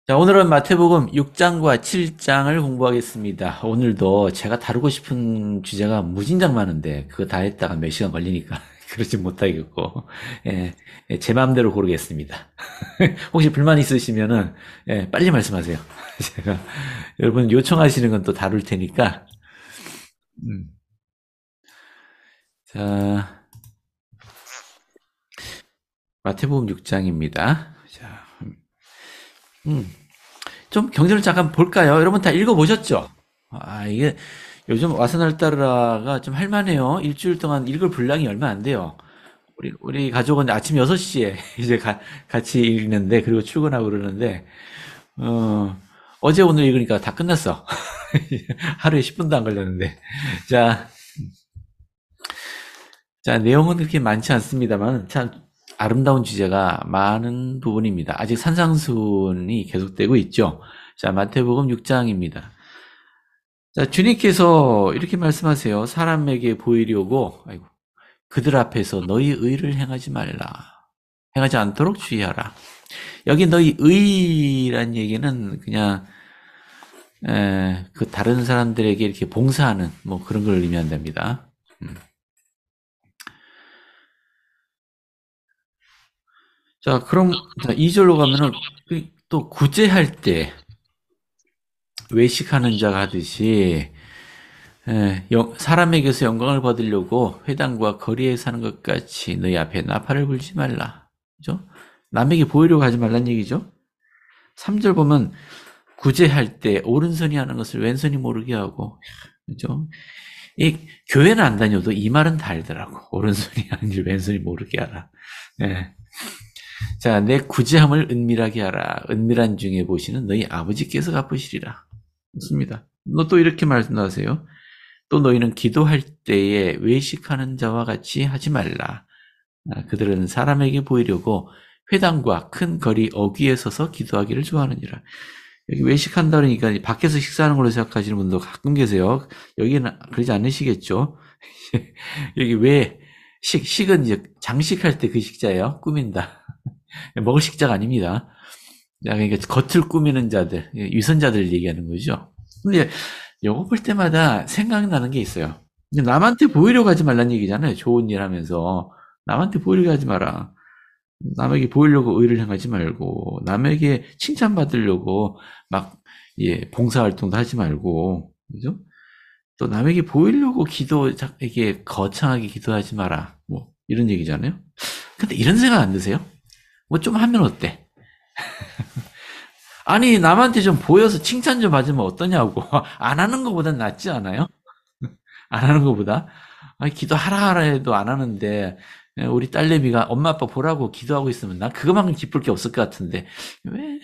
자, 오늘은 마태복음 6장과 7장을 공부하겠습니다. 오늘도 제가 다루고 싶은 주제가 무진장 많은데, 그거 다 했다가 몇 시간 걸리니까, 그러지 못하겠고, 예, 제 마음대로 고르겠습니다. 혹시 불만 있으시면은, 빨리 말씀하세요. 제가, 여러분 요청하시는 건 또 다룰 테니까, 음, 자, 마태복음 6장입니다. 자, 음, 좀 경제를 잠깐 볼까요? 여러분 다 읽어보셨죠? 이게 요즘 와스날따르라가 좀 할만해요. 일주일 동안 읽을 분량이 얼마 안 돼요. 우리 가족은 아침 6시에 이제 같이 읽는데, 그리고 출근하고 그러는데, 어, 어제 오늘 읽으니까 다 끝났어. 하루에 10분도 안 걸렸는데. 자, 자, 내용은 그렇게 많지 않습니다만, 참 아름다운 주제가 많은 부분입니다. 아직 산상수훈이 계속되고 있죠. 자, 마태복음 6장입니다. 자, 주님께서 이렇게 말씀하세요. 사람에게 보이려고, 아이고, 그들 앞에서 너희 의를 행하지 말라. 행하지 않도록 주의하라. 여기 너희 의란 얘기는 그냥, 그 다른 사람들에게 이렇게 봉사하는, 뭐 그런 걸 의미한답니다. 자, 그럼, 자, 2절로 가면은, 또 구제할 때, 외식하는 자가 하듯이, 사람에게서 영광을 받으려고 회당과 거리에 사는 것 같이 너희 앞에 나팔을 불지 말라. 그죠? 남에게 보이려고 하지 말란 얘기죠. 3절 보면 구제할 때 오른손이 하는 것을 왼손이 모르게 하고, 그죠? 이 교회는 안 다녀도 이 말은 다 알더라고. 오른손이 하는 일 왼손이 모르게 하라. 예. 자, 내 구제함을 은밀하게 하라. 은밀한 중에 보시는 너희 아버지께서 갚으시리라. 좋습니다. 너 또 이렇게 말씀하세요. 또 너희는 기도할 때에 외식하는 자와 같이 하지 말라. 그들은 사람에게 보이려고 회당과 큰 거리 어귀에 서서 기도하기를 좋아하느니라. 여기 외식한다 그러니까 밖에서 식사하는 걸로 생각하시는 분도 가끔 계세요. 여기는 그러지 않으시겠죠? 여기 식은 이제 장식할 때 그 식자예요. 꾸민다. 먹을 식자가 아닙니다. 그러니까 겉을 꾸미는 자들, 위선자들을 얘기하는 거죠. 근데 요거 볼 때마다 생각나는 게 있어요. 남한테 보이려고 하지 말란 얘기잖아요. 좋은 일 하면서. 남한테 보이려고 하지 마라. 남에게 보이려고 의를 행하지 말고, 남에게 칭찬받으려고 막, 봉사활동도 하지 말고, 그죠? 또 남에게 보이려고 이게 거창하게 기도하지 마라. 뭐, 이런 얘기잖아요. 근데 이런 생각 안 드세요? 뭐 좀 하면 어때? 아니, 남한테 좀 보여서 칭찬 좀 받으면 어떠냐고. 안 하는 것보단 낫지 않아요? 안 하는 것보다. 아니, 기도하라 하라 해도 안 하는데, 우리 딸내미가 엄마 아빠 보라고 기도하고 있으면 난 그것만큼 기쁠 게 없을 것 같은데, 왜?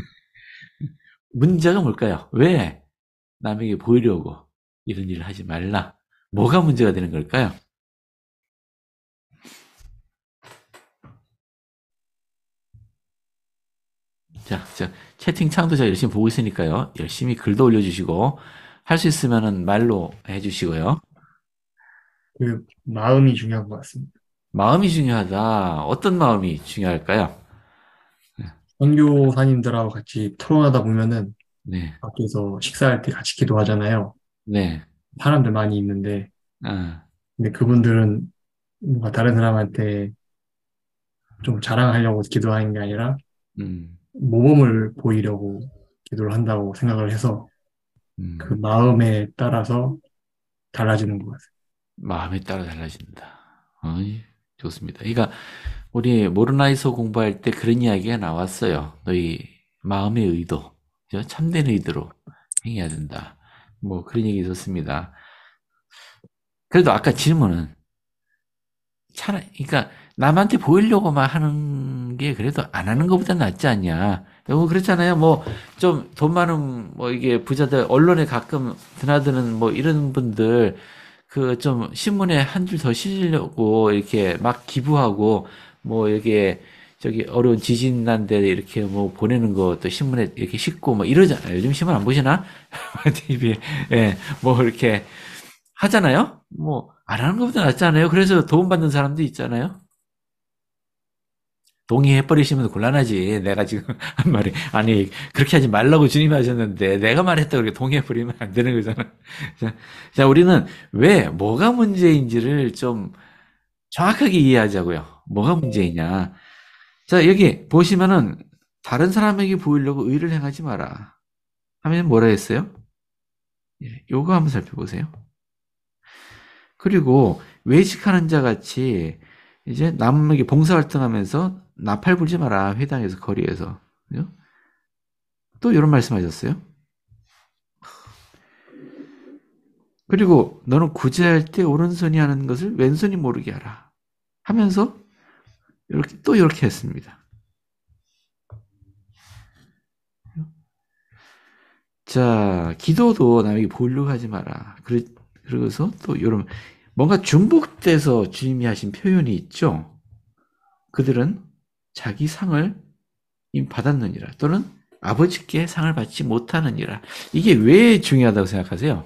문제가 뭘까요? 왜 남에게 보이려고 이런 일을 하지 말라? 뭐가 문제가 되는 걸까요? 자, 채팅창도 제가 열심히 보고 있으니까요. 열심히 글도 올려주시고, 할 수 있으면은 말로 해주시고요. 그 마음이 중요한 것 같습니다. 마음이 중요하다. 어떤 마음이 중요할까요? 선교사님들하고 같이 토론하다 보면은 네, 밖에서 식사할 때 같이 기도하잖아요. 네, 사람들 많이 있는데, 아, 근데 그분들은 뭔가 다른 사람한테 좀 자랑하려고 기도하는 게 아니라 음, 모범을 보이려고 기도를 한다고 생각을 해서 그 음. 마음에 따라서 달라지는 것 같아요. 마음에 따라 달라진다. 어이, 좋습니다. 그러니까 우리 모르나이서 공부할 때 그런 이야기가 나왔어요. 너희 마음의 의도, 그죠? 참된 의도로 행해야 된다. 뭐 그런 얘기 있었습니다. 그래도 아까 질문은 차라리, 그러니까 남한테 보이려고만 하는 게 그래도 안 하는 것보다 낫지 않냐. 뭐 그렇잖아요. 뭐 좀 돈 많은 뭐 이게 부자들 언론에 가끔 드나드는 뭐 이런 분들 그 좀 신문에 한 줄 더 실으려고 이렇게 막 기부하고 뭐 이게 저기 어려운 지진 난 데 이렇게 뭐 보내는 것도 신문에 이렇게 싣고 뭐 이러잖아요. 요즘 신문 안 보시나? TV에. 예. 뭐 이렇게 하잖아요. 뭐 안 하는 것보다 낫지 않아요? 그래서 도움받는 사람도 있잖아요. 동의해버리시면 곤란하지. 내가 지금 한 말이. 아니, 그렇게 하지 말라고 주님이 하셨는데, 내가 말했다고 그렇게 동의해버리면 안 되는 거잖아. 자, 자, 우리는 왜, 뭐가 문제인지를 좀 정확하게 이해하자고요. 뭐가 문제이냐. 자, 여기 보시면은, 다른 사람에게 보이려고 의를 행하지 마라. 하면 뭐라 했어요? 예, 요거 한번 살펴보세요. 그리고 외식하는 자 같이 이제 남에게 봉사활동하면서 나팔 불지 마라. 회당에서 거리에서. 그죠? 또 이런 말씀하셨어요. 그리고 너는 구제할 때 오른손이 하는 것을 왼손이 모르게 하라. 하면서 이렇게 또 이렇게 했습니다. 자, 기도도 남에게 보이려고 하지 마라. 그러고서 또 이런 뭔가 중복돼서 주님이 하신 표현이 있죠. 그들은 자기 상을 이미 받았느니라. 또는 아버지께 상을 받지 못하느니라. 이게 왜 중요하다고 생각하세요?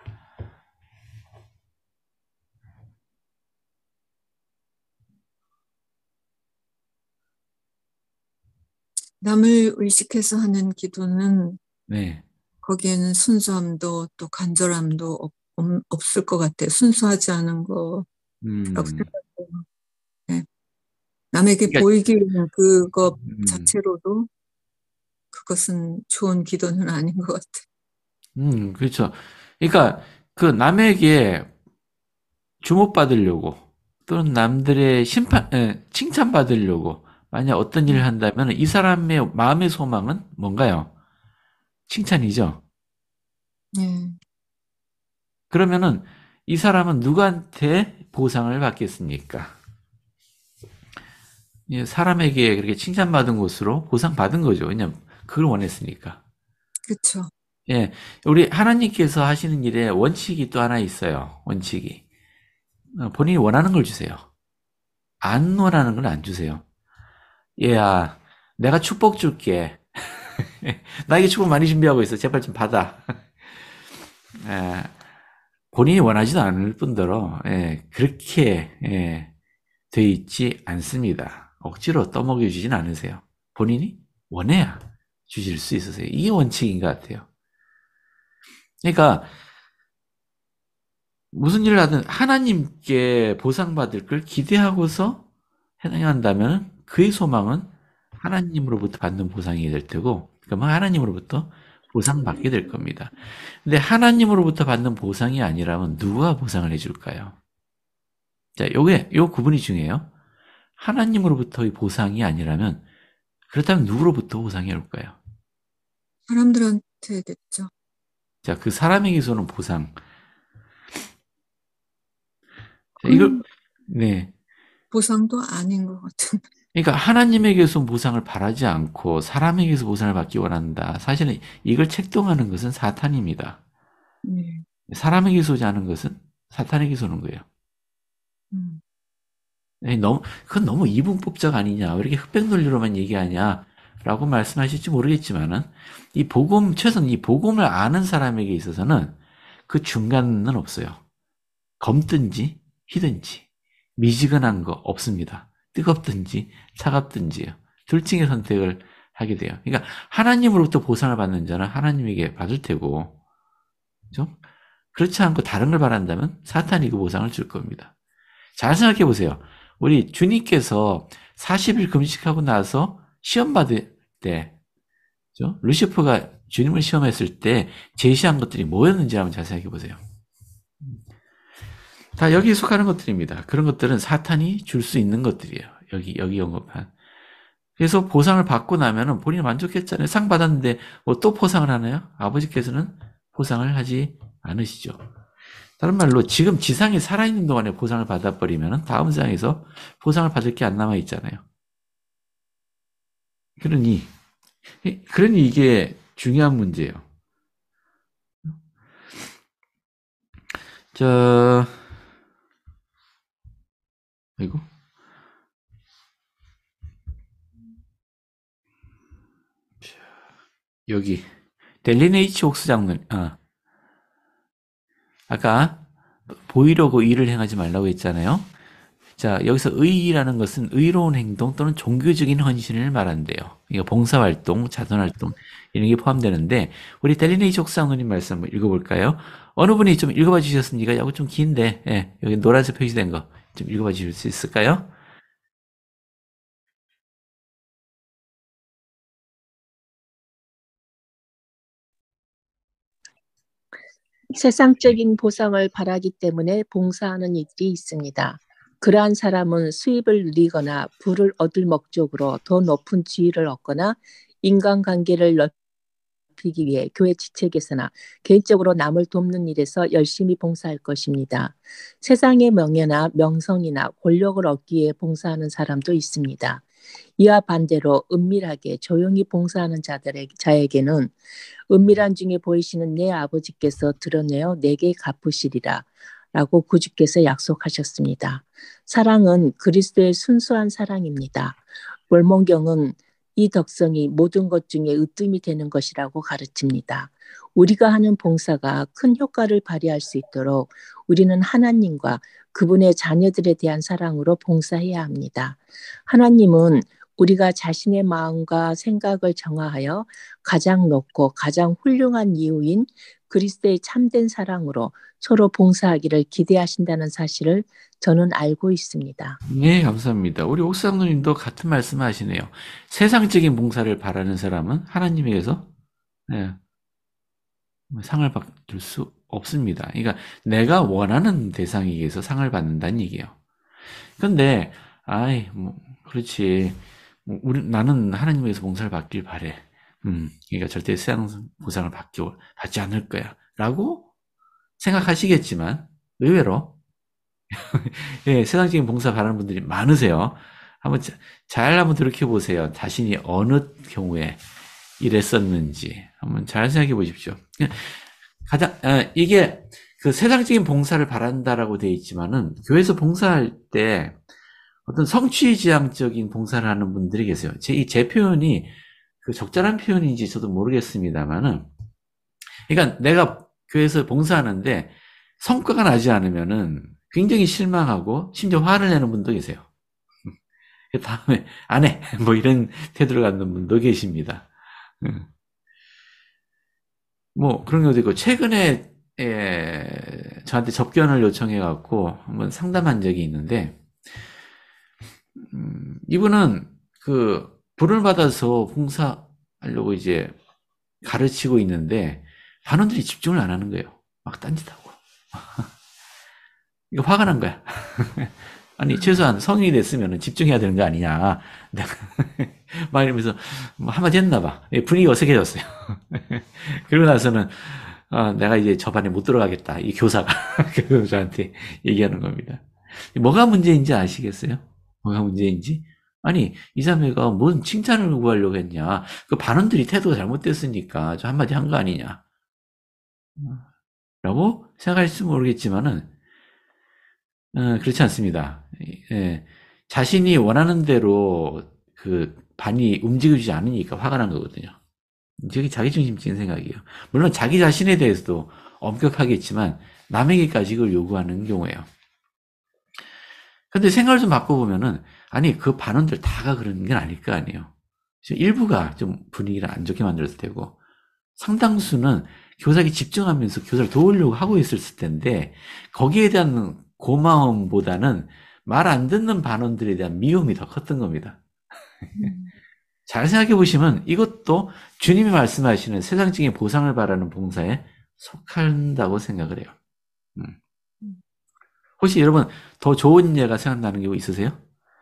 남을 의식해서 하는 기도는 네. 거기에는 순수함도 또 간절함도 없을 것 같아요. 순수하지 않은 거라고 생각해요. 네. 남에게 그러니까, 보이기 위한 그것 음, 자체로도 그것은 좋은 기도는 아닌 것 같아요. 그렇죠. 그러니까 그 남에게 주목받으려고 또는 남들의 칭찬받으려고 만약 어떤 일을 한다면 이 사람의 마음의 소망은 뭔가요? 칭찬이죠. 네. 그러면은 이 사람은 누구한테 보상을 받겠습니까? 예, 사람에게 그렇게 칭찬받은 것으로 보상받은 거죠. 왜냐면 그걸 원했으니까. 그렇죠. 예, 우리 하나님께서 하시는 일에 원칙이 또 하나 있어요. 원칙이. 본인이 원하는 걸 주세요. 안 원하는 걸 안 주세요. 얘야, 내가 축복 줄게. 나에게 축복 많이 준비하고 있어. 제발 좀 받아. 예, 본인이 원하지도 않을 뿐더러 그렇게 돼 있지 않습니다. 억지로 떠먹여 주진 않으세요. 본인이 원해야 주실 수 있으세요. 이게 원칙인 것 같아요. 그러니까 무슨 일을 하든 하나님께 보상받을 걸 기대하고서 행한다면 그의 소망은 하나님으로부터 받는 보상이 될 테고, 그러면 하나님으로부터 보상받게 될 겁니다. 근데 하나님으로부터 받는 보상이 아니라면 누가 보상을 해줄까요? 자, 요 구분이 중요해요. 하나님으로부터의 보상이 아니라면, 그렇다면 누구로부터 보상이 올까요? 사람들한테겠죠. 자, 그 사람에게서 오는 보상. 자, 이걸, 그건 네. 보상도 아닌 것 같은. 그러니까 하나님에게서 보상을 바라지 않고 사람에게서 보상을 받기 원한다. 사실은 이걸 책동하는 것은 사탄입니다. 네. 사람에게서 오지 않은 것은 사탄에게서 오는 거예요. 음. 그건 너무 이분법적 아니냐. 왜 이렇게 흑백 논리로만 얘기하냐. 라고 말씀하실지 모르겠지만은, 최소한 이 복음을 아는 사람에게 있어서는 그 중간은 없어요. 검든지, 희든지, 미지근한 거 없습니다. 뜨겁든지, 차갑든지요. 둘 중에 선택을 하게 돼요. 그러니까 하나님으로부터 보상을 받는 자는 하나님에게 받을 테고, 그죠? 그렇지 않고 다른 걸 바란다면 사탄이 그 보상을 줄 겁니다. 잘 생각해 보세요. 우리 주님께서 40일 금식하고 나서 시험 받을 때, 그죠? 루시퍼가 주님을 시험했을 때 제시한 것들이 뭐였는지 한번 잘 생각해 보세요. 다 여기에 속하는 것들입니다. 그런 것들은 사탄이 줄 수 있는 것들이에요. 여기 언급한. 그래서 보상을 받고 나면은 본인이 만족했잖아요. 상 받았는데 뭐 또 포상을 하나요? 아버지께서는 포상을 하지 않으시죠. 다른 말로 지금 지상에 살아있는 동안에 보상을 받아버리면 다음 세상에서 보상을 받을 게 안 남아있잖아요. 그러니 이게 중요한 문제예요. 아이고. 여기 델린 H 옥스 장군, 아까 보이려고 일을 행하지 말라고 했잖아요. 자, 여기서 의라는 것은 의로운 행동 또는 종교적인 헌신을 말한대요. 이거 봉사활동, 자선활동 이런 게 포함되는데 우리 델리네이 족사모님 말씀 한번 읽어볼까요? 어느 분이 좀 읽어봐 주셨습니까? 이거 좀 긴데 예, 여기 노란색 표시된 거 좀 읽어봐 주실 수 있을까요? 세상적인 보상을 바라기 때문에 봉사하는 이들이 있습니다. 그러한 사람은 수입을 누리거나 부를 얻을 목적으로 더 높은 지위를 얻거나 인간관계를 넓히기 위해 교회 지책에서나 개인적으로 남을 돕는 일에서 열심히 봉사할 것입니다. 세상의 명예나 명성이나 권력을 얻기 위해 봉사하는 사람도 있습니다. 이와 반대로 은밀하게 조용히 봉사하는 자에게는 은밀한 중에 보이시는 내 아버지께서 드러내어 내게 갚으시리라 라고 구주께서 약속하셨습니다. 사랑은 그리스도의 순수한 사랑입니다. 월몽경은 이 덕성이 모든 것 중에 으뜸이 되는 것이라고 가르칩니다. 우리가 하는 봉사가 큰 효과를 발휘할 수 있도록 우리는 하나님과 그분의 자녀들에 대한 사랑으로 봉사해야 합니다. 하나님은 우리가 자신의 마음과 생각을 정화하여 가장 높고 가장 훌륭한 이유인 그리스도의 참된 사랑으로 서로 봉사하기를 기대하신다는 사실을 저는 알고 있습니다. 네, 감사합니다. 우리 옥상누님도 같은 말씀 하시네요. 세상적인 봉사를 바라는 사람은 하나님에게서 예, 상을 받을 수 없습니다. 그러니까 내가 원하는 대상에게서 상을 받는다는 얘기예요. 근데 아이 뭐 그렇지. 뭐 나는 하나님에게서 봉사를 받길 바래. 그러니까 절대 세상 보상을 받지 않을 거야. 라고 생각하시겠지만 의외로 예, 세상적인 봉사 바라는 분들이 많으세요. 잘 한번 들이켜 보세요. 자신이 어느 경우에 이랬었는지 한번 잘 생각해 보십시오. 이게 그 세상적인 봉사를 바란다라고 되어 있지만은 교회에서 봉사할 때 어떤 성취지향적인 봉사를 하는 분들이 계세요. 제 표현이 그 적절한 표현인지 저도 모르겠습니다만은, 그러니까 내가 교회에서 봉사하는데 성과가 나지 않으면은 굉장히 실망하고 심지어 화를 내는 분도 계세요. 다음에 안 해. 뭐 이런 태도를 갖는 분도 계십니다. 뭐 그런 경우도 있고, 최근에 저한테 접견을 요청해갖고 한번 상담한 적이 있는데, 이분은 그 불을 받아서 봉사하려고 이제 가르치고 있는데 반원들이 집중을 안 하는 거예요. 막 딴짓하고. 이거 화가 난 거야. 아니 최소한 성인이 됐으면 집중해야 되는 거 아니냐. 막 이러면서 뭐 한마디 했나 봐. 분위기 어색해졌어요. 그러고 나서는 내가 이제 저 반에 못 들어가겠다. 이 교사가. 그래서 저한테 얘기하는 겁니다. 뭐가 문제인지 아시겠어요? 뭐가 문제인지? 아니, 이 자매가 뭔 칭찬을 구하려고 했냐. 그 반원들이 태도가 잘못됐으니까 저 한마디 한 거 아니냐. 라고 생각할지 모르겠지만은, 그렇지 않습니다. 예, 자신이 원하는 대로 그 반이 움직여주지 않으니까 화가 난 거거든요. 되게 자기중심적인 생각이에요. 물론 자기 자신에 대해서도 엄격하겠지만 남에게까지 이걸 요구하는 경우예요. 근데 생각을 좀 바꿔보면은, 아니, 그 반원들 다가 그런 건 아닐 거 아니에요. 일부가 좀 분위기를 안 좋게 만들었을 테고, 상당수는 교사에게 집중하면서 교사를 도우려고 하고 있을 텐데, 거기에 대한 고마움보다는 말 안 듣는 반원들에 대한 미움이 더 컸던 겁니다. 잘 생각해 보시면 이것도 주님이 말씀하시는 세상적인 보상을 바라는 봉사에 속한다고 생각을 해요. 혹시 여러분 더 좋은 예가 생각나는 게 있으세요?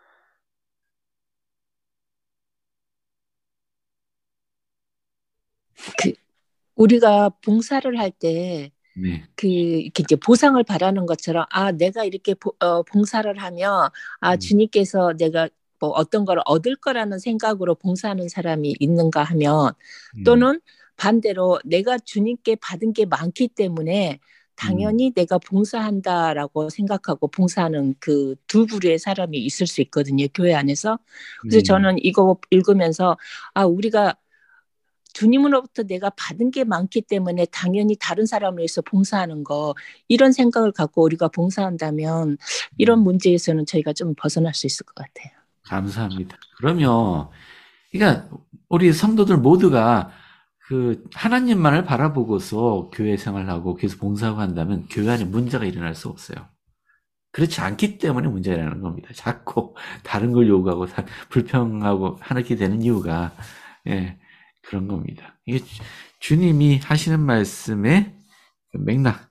우리가 봉사를 할 때 네. 이렇게 이제 보상을 바라는 것처럼 내가 이렇게 봉사를 하면 주님께서 내가 뭐 어떤 걸 얻을 거라는 생각으로 봉사하는 사람이 있는가 하면, 또는 반대로 내가 주님께 받은 게 많기 때문에 당연히 내가 봉사한다라고 생각하고 봉사하는 그 두 부류의 사람이 있을 수 있거든요, 교회 안에서. 그래서 저는 이거 읽으면서 우리가 주님으로부터 내가 받은 게 많기 때문에 당연히 다른 사람을 위해서 봉사하는 거, 이런 생각을 갖고 우리가 봉사한다면 이런 문제에서는 저희가 좀 벗어날 수 있을 것 같아요. 감사합니다. 그러면, 그러니까, 우리 성도들 모두가 그 하나님만을 바라보고서 교회 생활하고 계속 봉사하고 한다면 교회 안에 문제가 일어날 수 없어요. 그렇지 않기 때문에 문제가 일어나는 겁니다. 자꾸 다른 걸 요구하고 불평하고 하게 되는 이유가, 예, 그런 겁니다. 이게 주님이 하시는 말씀의 그 맥락,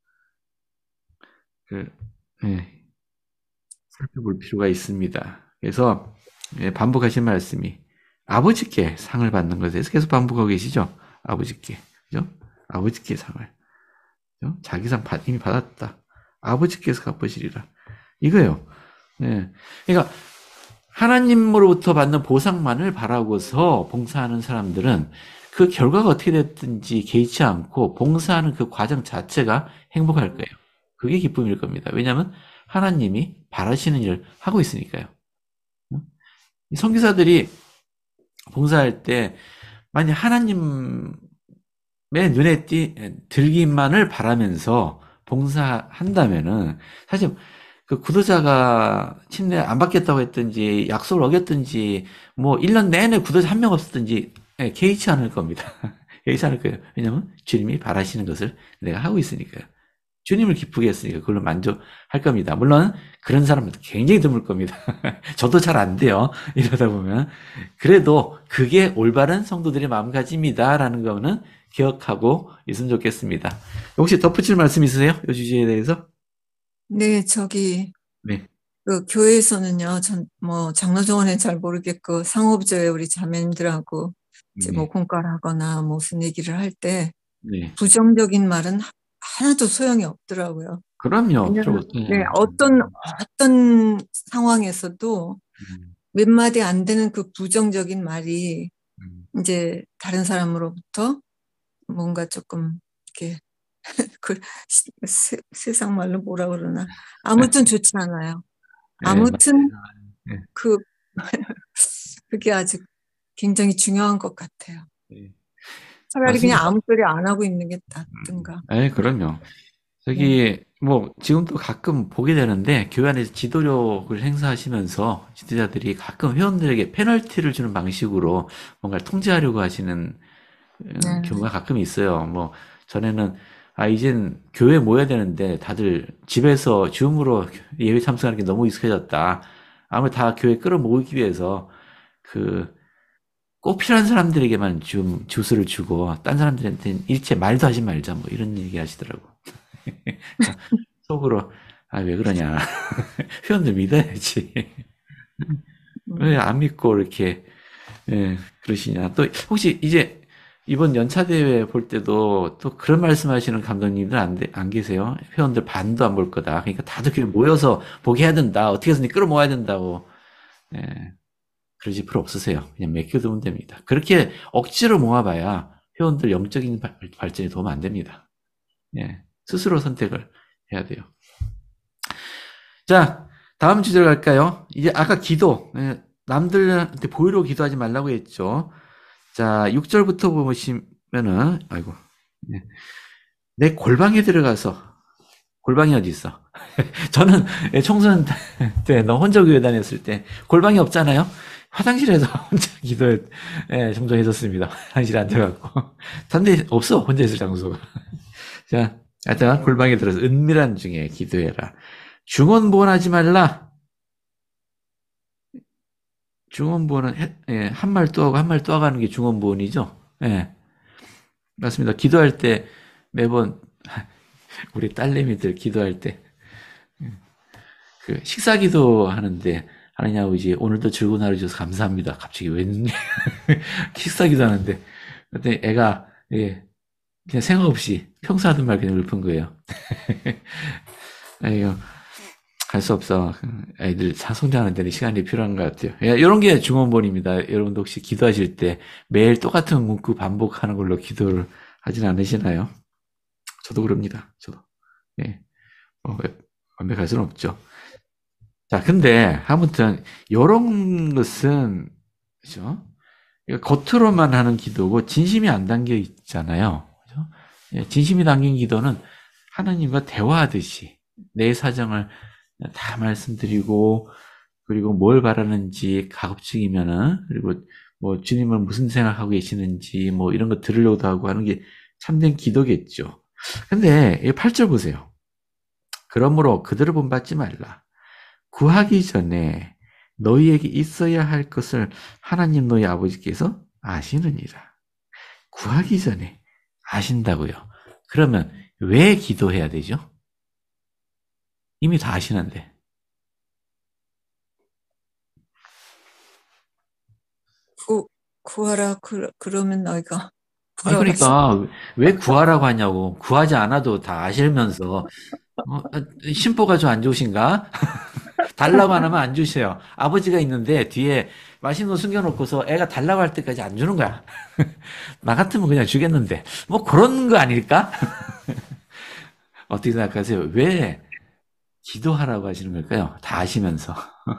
예, 살펴볼 필요가 있습니다. 그래서 예, 반복하신 말씀이 아버지께 상을 받는 것에 대해서 계속 반복하고 계시죠. 아버지께, 그죠? 아버지께 상을, 그죠? 자기 상 이미 받았다. 아버지께서 갚으시리라. 이거요. 예. 그러니까 하나님으로부터 받는 보상만을 바라고서 봉사하는 사람들은 그 결과가 어떻게 됐든지 개의치 않고 봉사하는 그 과정 자체가 행복할 거예요. 그게 기쁨일 겁니다. 왜냐하면 하나님이 바라시는 일을 하고 있으니까요. 선교사들이 봉사할 때 만약 하나님의 눈에 들기만을 바라면서 봉사한다면은 사실 그 구도자가 침례 안 받겠다고 했든지 약속을 어겼든지 뭐 1년 내내 구도자 한 명 없었든지 개의치 않을 겁니다. 개의치 않을 거예요. 왜냐하면 주님이 바라시는 것을 내가 하고 있으니까요. 주님을 기쁘게 했으니까 그걸로 만족할 겁니다. 물론 그런 사람도 굉장히 드물 겁니다. 저도 잘 안 돼요. 이러다 보면. 그래도 그게 올바른 성도들의 마음가짐이다라는 거는 기억하고 있으면 좋겠습니다. 혹시 덧붙일 말씀 있으세요? 이 주제에 대해서? 네, 저기 네. 그 교회에서는요, 장로정원엔 잘 모르겠고 상호부조에 우리 자매님들하고 이제 뭐 네. 공갈하거나 무슨 얘기를 할 때 네. 부정적인 말은 하나도 소용이 없더라고요. 그럼요. 왜냐면 네, 어떤 상황에서도 몇 마디 안 되는 그 부정적인 말이 이제 다른 사람으로부터 뭔가 조금 이렇게 그 세상 말로 뭐라 그러나 아무튼 좋지 않아요. 네, 아무튼 네. 그게 아주 굉장히 중요한 것 같아요. 네. 차라리 그냥 맞습니다. 아무 소리 안 하고 있는 게 낫든가. 네, 그럼요. 저기 뭐 지금도 가끔 보게 되는데 교회 안에서 지도력을 행사하시면서 지도자들이 가끔 회원들에게 페널티를 주는 방식으로 뭔가를 통제하려고 하시는 경우가 가끔 있어요. 뭐 전에는 이젠 교회 모여야 되는데 다들 집에서 줌으로 예배 참석하는 게 너무 익숙해졌다. 아무래도 다 교회 끌어모으기 위해서 꼭 필요한 사람들에게만 주스를 주고 딴 사람들한테는 일체 말도 하지 말자 뭐 이런 얘기 하시더라고. 속으로 왜 그러냐. 회원들 믿어야지. 왜 안 믿고 이렇게 그러시냐. 또 혹시 이제 이번 연차 대회 볼 때도 또 그런 말씀하시는 감독님들 안 계세요? 회원들 반도 안 볼 거다. 그러니까 다들 그냥 모여서 보게 해야 된다. 어떻게 해서든 끌어모아야 된다고. 그러실 필요 없으세요. 그냥 맡겨두면 됩니다. 그렇게 억지로 모아봐야 회원들 영적인 발전에 도움 안 됩니다. 스스로 선택을 해야 돼요. 자, 다음 주제로 갈까요? 이제 아까 기도, 남들한테 보이려고 기도하지 말라고 했죠. 자, 6절부터 보시면은, 내 골방에 들어가서, 골방이 어디 있어? 저는 청소년 때, 너 혼자 교회 다녔을 때, 골방이 없잖아요? 화장실에서 혼자 정정했었습니다. 화장실에 앉아갖고. 단데 없어, 혼자 있을 장소가. 자, 하여튼 골방에 들어서 은밀한 중에 기도해라. 중언부언하지 말라. 중언부언은 한 말 또 하고 한 말 또 하는 게 중언부언이죠. 맞습니다. 기도할 때 매번 우리 딸내미들 기도할 때 그 식사 기도 하는데 하나님 아버지 오늘도 즐거운 하루 주셔서 감사합니다. 갑자기 웬 식사 기도 하는데 그때 애가 그냥 생각 없이 평소 하던 말 그냥 읊은 거예요. 아이고, 할 수 없어. 애들 성장하는 데는 시간이 필요한 것 같아요. 이런 게 중언부언입니다. 여러분도 혹시 기도하실 때 매일 똑같은 문구 반복하는 걸로 기도를 하진 않으시나요? 저도 그럽니다. 저도. 완벽할 수는 없죠. 자, 근데 아무튼 이런 것은 그죠? 그러니까 겉으로만 하는 기도고 진심이 안 담겨 있잖아요. 그죠? 예, 진심이 담긴 기도는 하나님과 대화하듯이 내 사정을 다 말씀드리고 그리고 뭘 바라는지 가급적이면은 그리고 뭐 주님은 무슨 생각하고 계시는지 뭐 이런 거 들으려고도 하고 하는 게 참된 기도겠죠. 근데 이 8절 보세요. 그러므로 그들을 본받지 말라. 구하기 전에 너희에게 있어야 할 것을 하나님 너희 아버지께서 아시느니라. 구하기 전에 아신다고요. 그러면 왜 기도해야 되죠? 이미 다 아시는데. 구하라 그러면 너희가 아니 구하라. 그러니까 왜 구하라고 하냐고. 구하지 않아도 다 아시면서 심보가 좀 안 좋으신가? 달라고 안 하면 안 주세요. 아버지가 있는데 뒤에 맛있는 거 숨겨놓고서 애가 달라고 할 때까지 안 주는 거야. 나 같으면 그냥 주겠는데. 뭐 그런 거 아닐까? 어떻게 생각하세요? 왜 기도하라고 하시는 걸까요? 다 아시면서.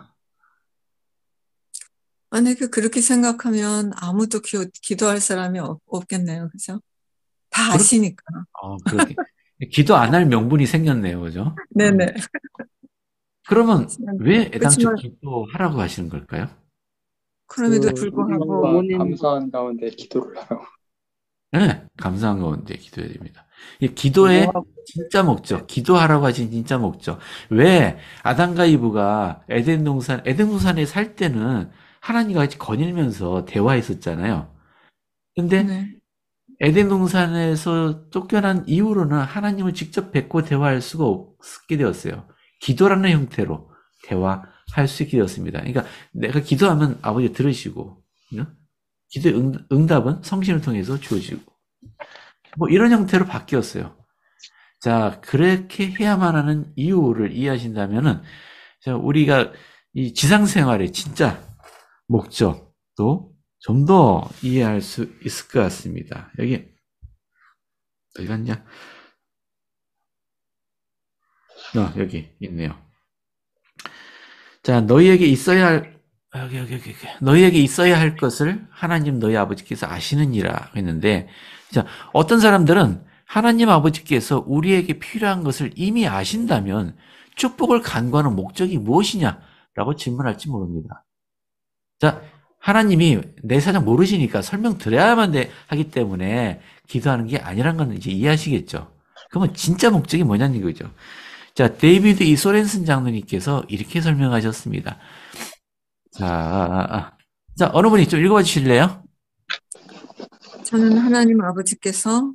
만약에 그렇게 생각하면 아무도 기도할 사람이 없겠네요. 그죠? 다 아시니까. 그렇게. 기도 안 할 명분이 생겼네요. 그죠? 네네. 그러면 왜 애당초 그렇지만 기도하라고 하시는 걸까요? 그럼에도 그 불구하고 희망과 감사한 가운데 기도를 하라고. 네, 감사한 가운데 기도해야 됩니다. 이 기도의 진짜 목적, 기도하라고 하신 진짜 목적. 왜 아담과 이브가 에덴 동산에 살 때는 하나님과 같이 거닐면서 대화했었잖아요. 근데 네. 에덴 동산에서 쫓겨난 이후로는 하나님을 직접 뵙고 대화할 수가 없게 되었어요. 기도라는 형태로 대화할 수 있게 되었습니다. 그러니까 내가 기도하면 아버지 들으시고, 기도의 응답은 성신을 통해서 주어지고, 뭐 이런 형태로 바뀌었어요. 자, 그렇게 해야만 하는 이유를 이해하신다면은, 자, 우리가 이 지상생활의 진짜 목적도 좀 더 이해할 수 있을 것 같습니다. 여기, 어디 갔냐? 여기 있네요. 자, 너희에게 있어야 할, 여기. 너희에게 있어야 할 것을 하나님 너희 아버지께서 아시느니라 했는데, 자, 어떤 사람들은 하나님 아버지께서 우리에게 필요한 것을 이미 아신다면 축복을 간구하는 목적이 무엇이냐라고 질문할지 모릅니다. 자, 하나님이 내 사정 모르시니까 설명드려야만 하기 때문에 기도하는 게 아니란 건 이제 이해하시겠죠. 그러면 진짜 목적이 뭐냐는 거죠. 자, 데이비드 이 소렌슨 장로님께서 이렇게 설명하셨습니다. 자, 어느 분이 좀 읽어봐 주실래요? 저는 하나님 아버지께서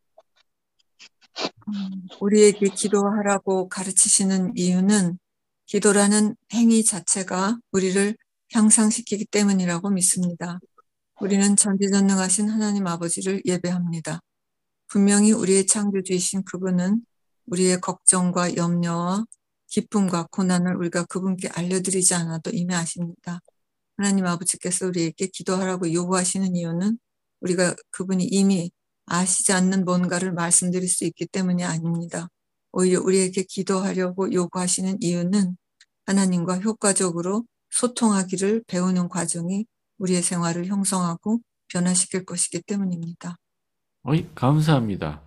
우리에게 기도하라고 가르치시는 이유는 기도라는 행위 자체가 우리를 향상시키기 때문이라고 믿습니다. 우리는 전지전능하신 하나님 아버지를 예배합니다. 분명히 우리의 창조주이신 그분은 우리의 걱정과 염려와 기쁨과 고난을 우리가 그분께 알려드리지 않아도 이미 아십니다. 하나님 아버지께서 우리에게 기도하라고 요구하시는 이유는 우리가 그분이 이미 아시지 않는 뭔가를 말씀드릴 수 있기 때문이 아닙니다. 오히려 우리에게 기도하려고 요구하시는 이유는 하나님과 효과적으로 소통하기를 배우는 과정이 우리의 생활을 형성하고 변화시킬 것이기 때문입니다. 감사합니다.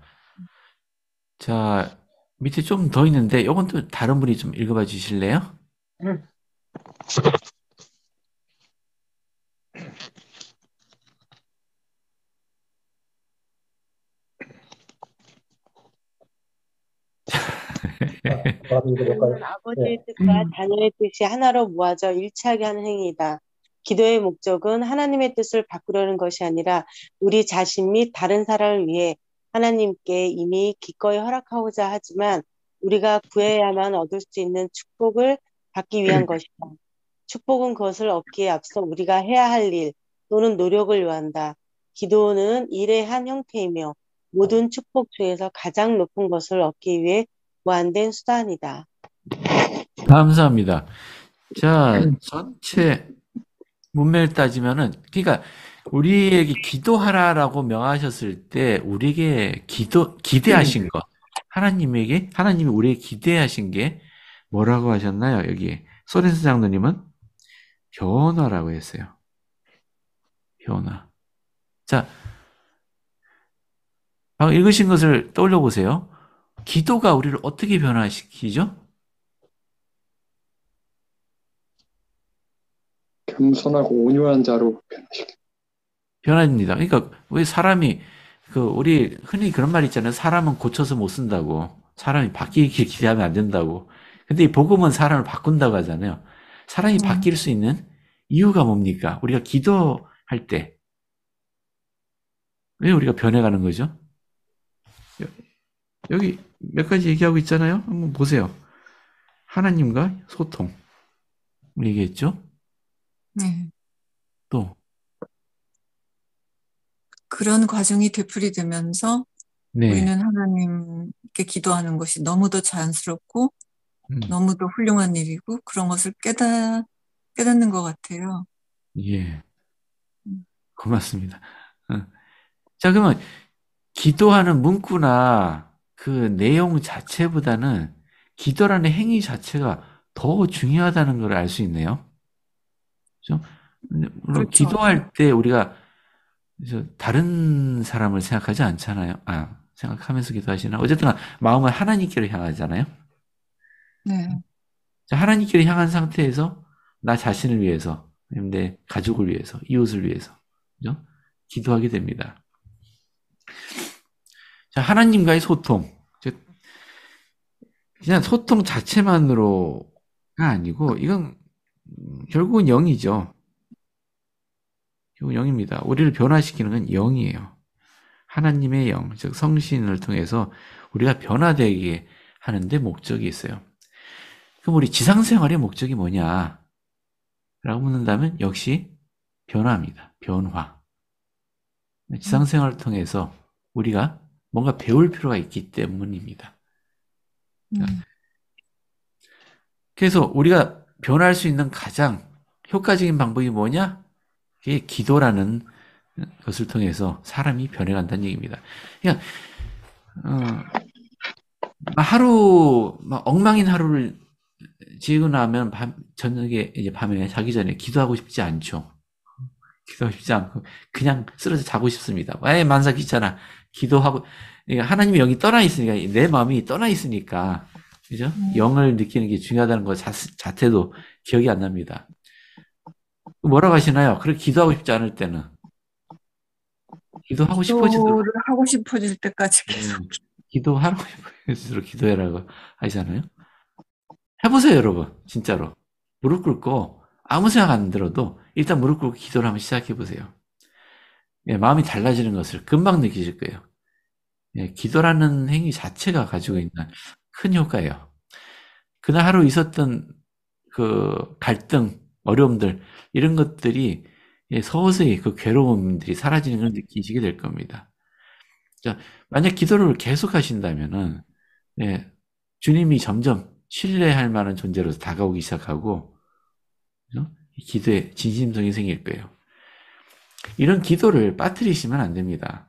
자, 밑에 좀 더 있는데, 이건 또 다른 분이 좀 읽어봐 주실래요? 기도는 아버지의 뜻과 자녀의 뜻이 하나로 모아져 일치하게 하는 행위이다. 기도의 목적은 하나님의 뜻을 바꾸려는 것이 아니라 우리 자신 및 다른 사람을 위해 하나님께 이미 기꺼이 허락하고자 하지만 우리가 구해야만 얻을 수 있는 축복을 받기 위한 것이다. 축복은 그것을 얻기에 앞서 우리가 해야 할 일 또는 노력을 요한다. 기도는 일의 한 형태이며 모든 축복 중에서 가장 높은 것을 얻기 위해 무한된 수단이다. 감사합니다. 자, 전체 문맥을 따지면은, 그러니까 우리에게 기도하라라고 명하셨을 때 우리에게 기대하신 것, 하나님이 우리에게 기대하신 게 뭐라고 하셨나요? 여기 소렌스 장로님은 변화라고 했어요. 효나. 자, 방금 읽으신 것을 떠올려 보세요. 기도가 우리를 어떻게 변화시키죠? 겸손하고 온유한 자로 변화됩니다. 그러니까 왜 사람이 우리 흔히 그런 말 있잖아요. 사람은 고쳐서 못 쓴다고. 사람이 바뀌길 기대하면 안 된다고. 근데 이 복음은 사람을 바꾼다고 하잖아요. 사람이 바뀔 수 있는 이유가 뭡니까? 우리가 기도할 때 왜 우리가 변해가는 거죠? 여기 몇 가지 얘기하고 있잖아요. 한번 보세요. 하나님과 소통. 우리 얘기했죠? 네. 또, 그런 과정이 되풀이되면서 네. 우리는 하나님께 기도하는 것이 너무도 자연스럽고 너무도 훌륭한 일이고 그런 것을 깨닫는 것 같아요. 예. 고맙습니다. 자, 그러면 기도하는 문구나 그 내용 자체보다는 기도라는 행위 자체가 더 중요하다는 걸 알 수 있네요. 그렇죠? 물론 그렇죠. 기도할 때 우리가 다른 사람을 생각하지 않잖아요. 생각하면서 기도하시나? 어쨌든 마음은 하나님께로 향하잖아요. 네. 자, 하나님께로 향한 상태에서 나 자신을 위해서, 내 가족을 위해서, 이웃을 위해서, 그죠? 기도하게 됩니다. 자, 하나님과의 소통. 그냥 소통 자체만으로가 아니고, 이건 결국은 영이죠. 결국 영입니다. 우리를 변화시키는 건 영이에요. 하나님의 영, 즉 성신을 통해서 우리가 변화되게 하는데 목적이 있어요. 그럼 우리 지상생활의 목적이 뭐냐? 라고 묻는다면 역시 변화입니다. 변화. 지상생활을 통해서 우리가 뭔가 배울 필요가 있기 때문입니다. 그래서 우리가 변화할 수 있는 가장 효과적인 방법이 뭐냐? 그게 기도라는 것을 통해서 사람이 변해간다는 얘기입니다. 그러니까 엉망인 하루를 지고 나면 저녁에 이제 밤에 자기 전에 기도하고 싶지 않죠. 기도하고 싶지 않고 그냥 쓰러져 자고 싶습니다. 왜 만사 귀찮아. 기도하고 그러니까 하나님의 영이 떠나 있으니까 내 마음이 떠나 있으니까 그죠? 영을 느끼는 게 중요하다는 것 자체도 기억이 안 납니다. 뭐라고 하시나요? 그렇게 기도하고 싶지 않을 때는 기도하고 싶어지도록 기도를 하고 싶어질 때까지 계속 기도하고 싶어지도록 기도해라고 하시잖아요. 해보세요, 여러분. 진짜로. 무릎 꿇고 아무 생각 안 들어도 일단 무릎 꿇고 기도를 한번 시작해보세요. 예, 마음이 달라지는 것을 금방 느끼실 거예요. 예, 기도라는 행위 자체가 가지고 있는 큰 효과예요. 그날 하루 있었던 그 갈등, 어려움들, 이런 것들이 서서히 그 괴로움들이 사라지는 걸 느끼시게 될 겁니다. 자, 만약 기도를 계속 하신다면은, 예, 주님이 점점 신뢰할 만한 존재로 다가오기 시작하고, 그죠? 기도에 진심성이 생길 거예요. 이런 기도를 빠뜨리시면 안 됩니다.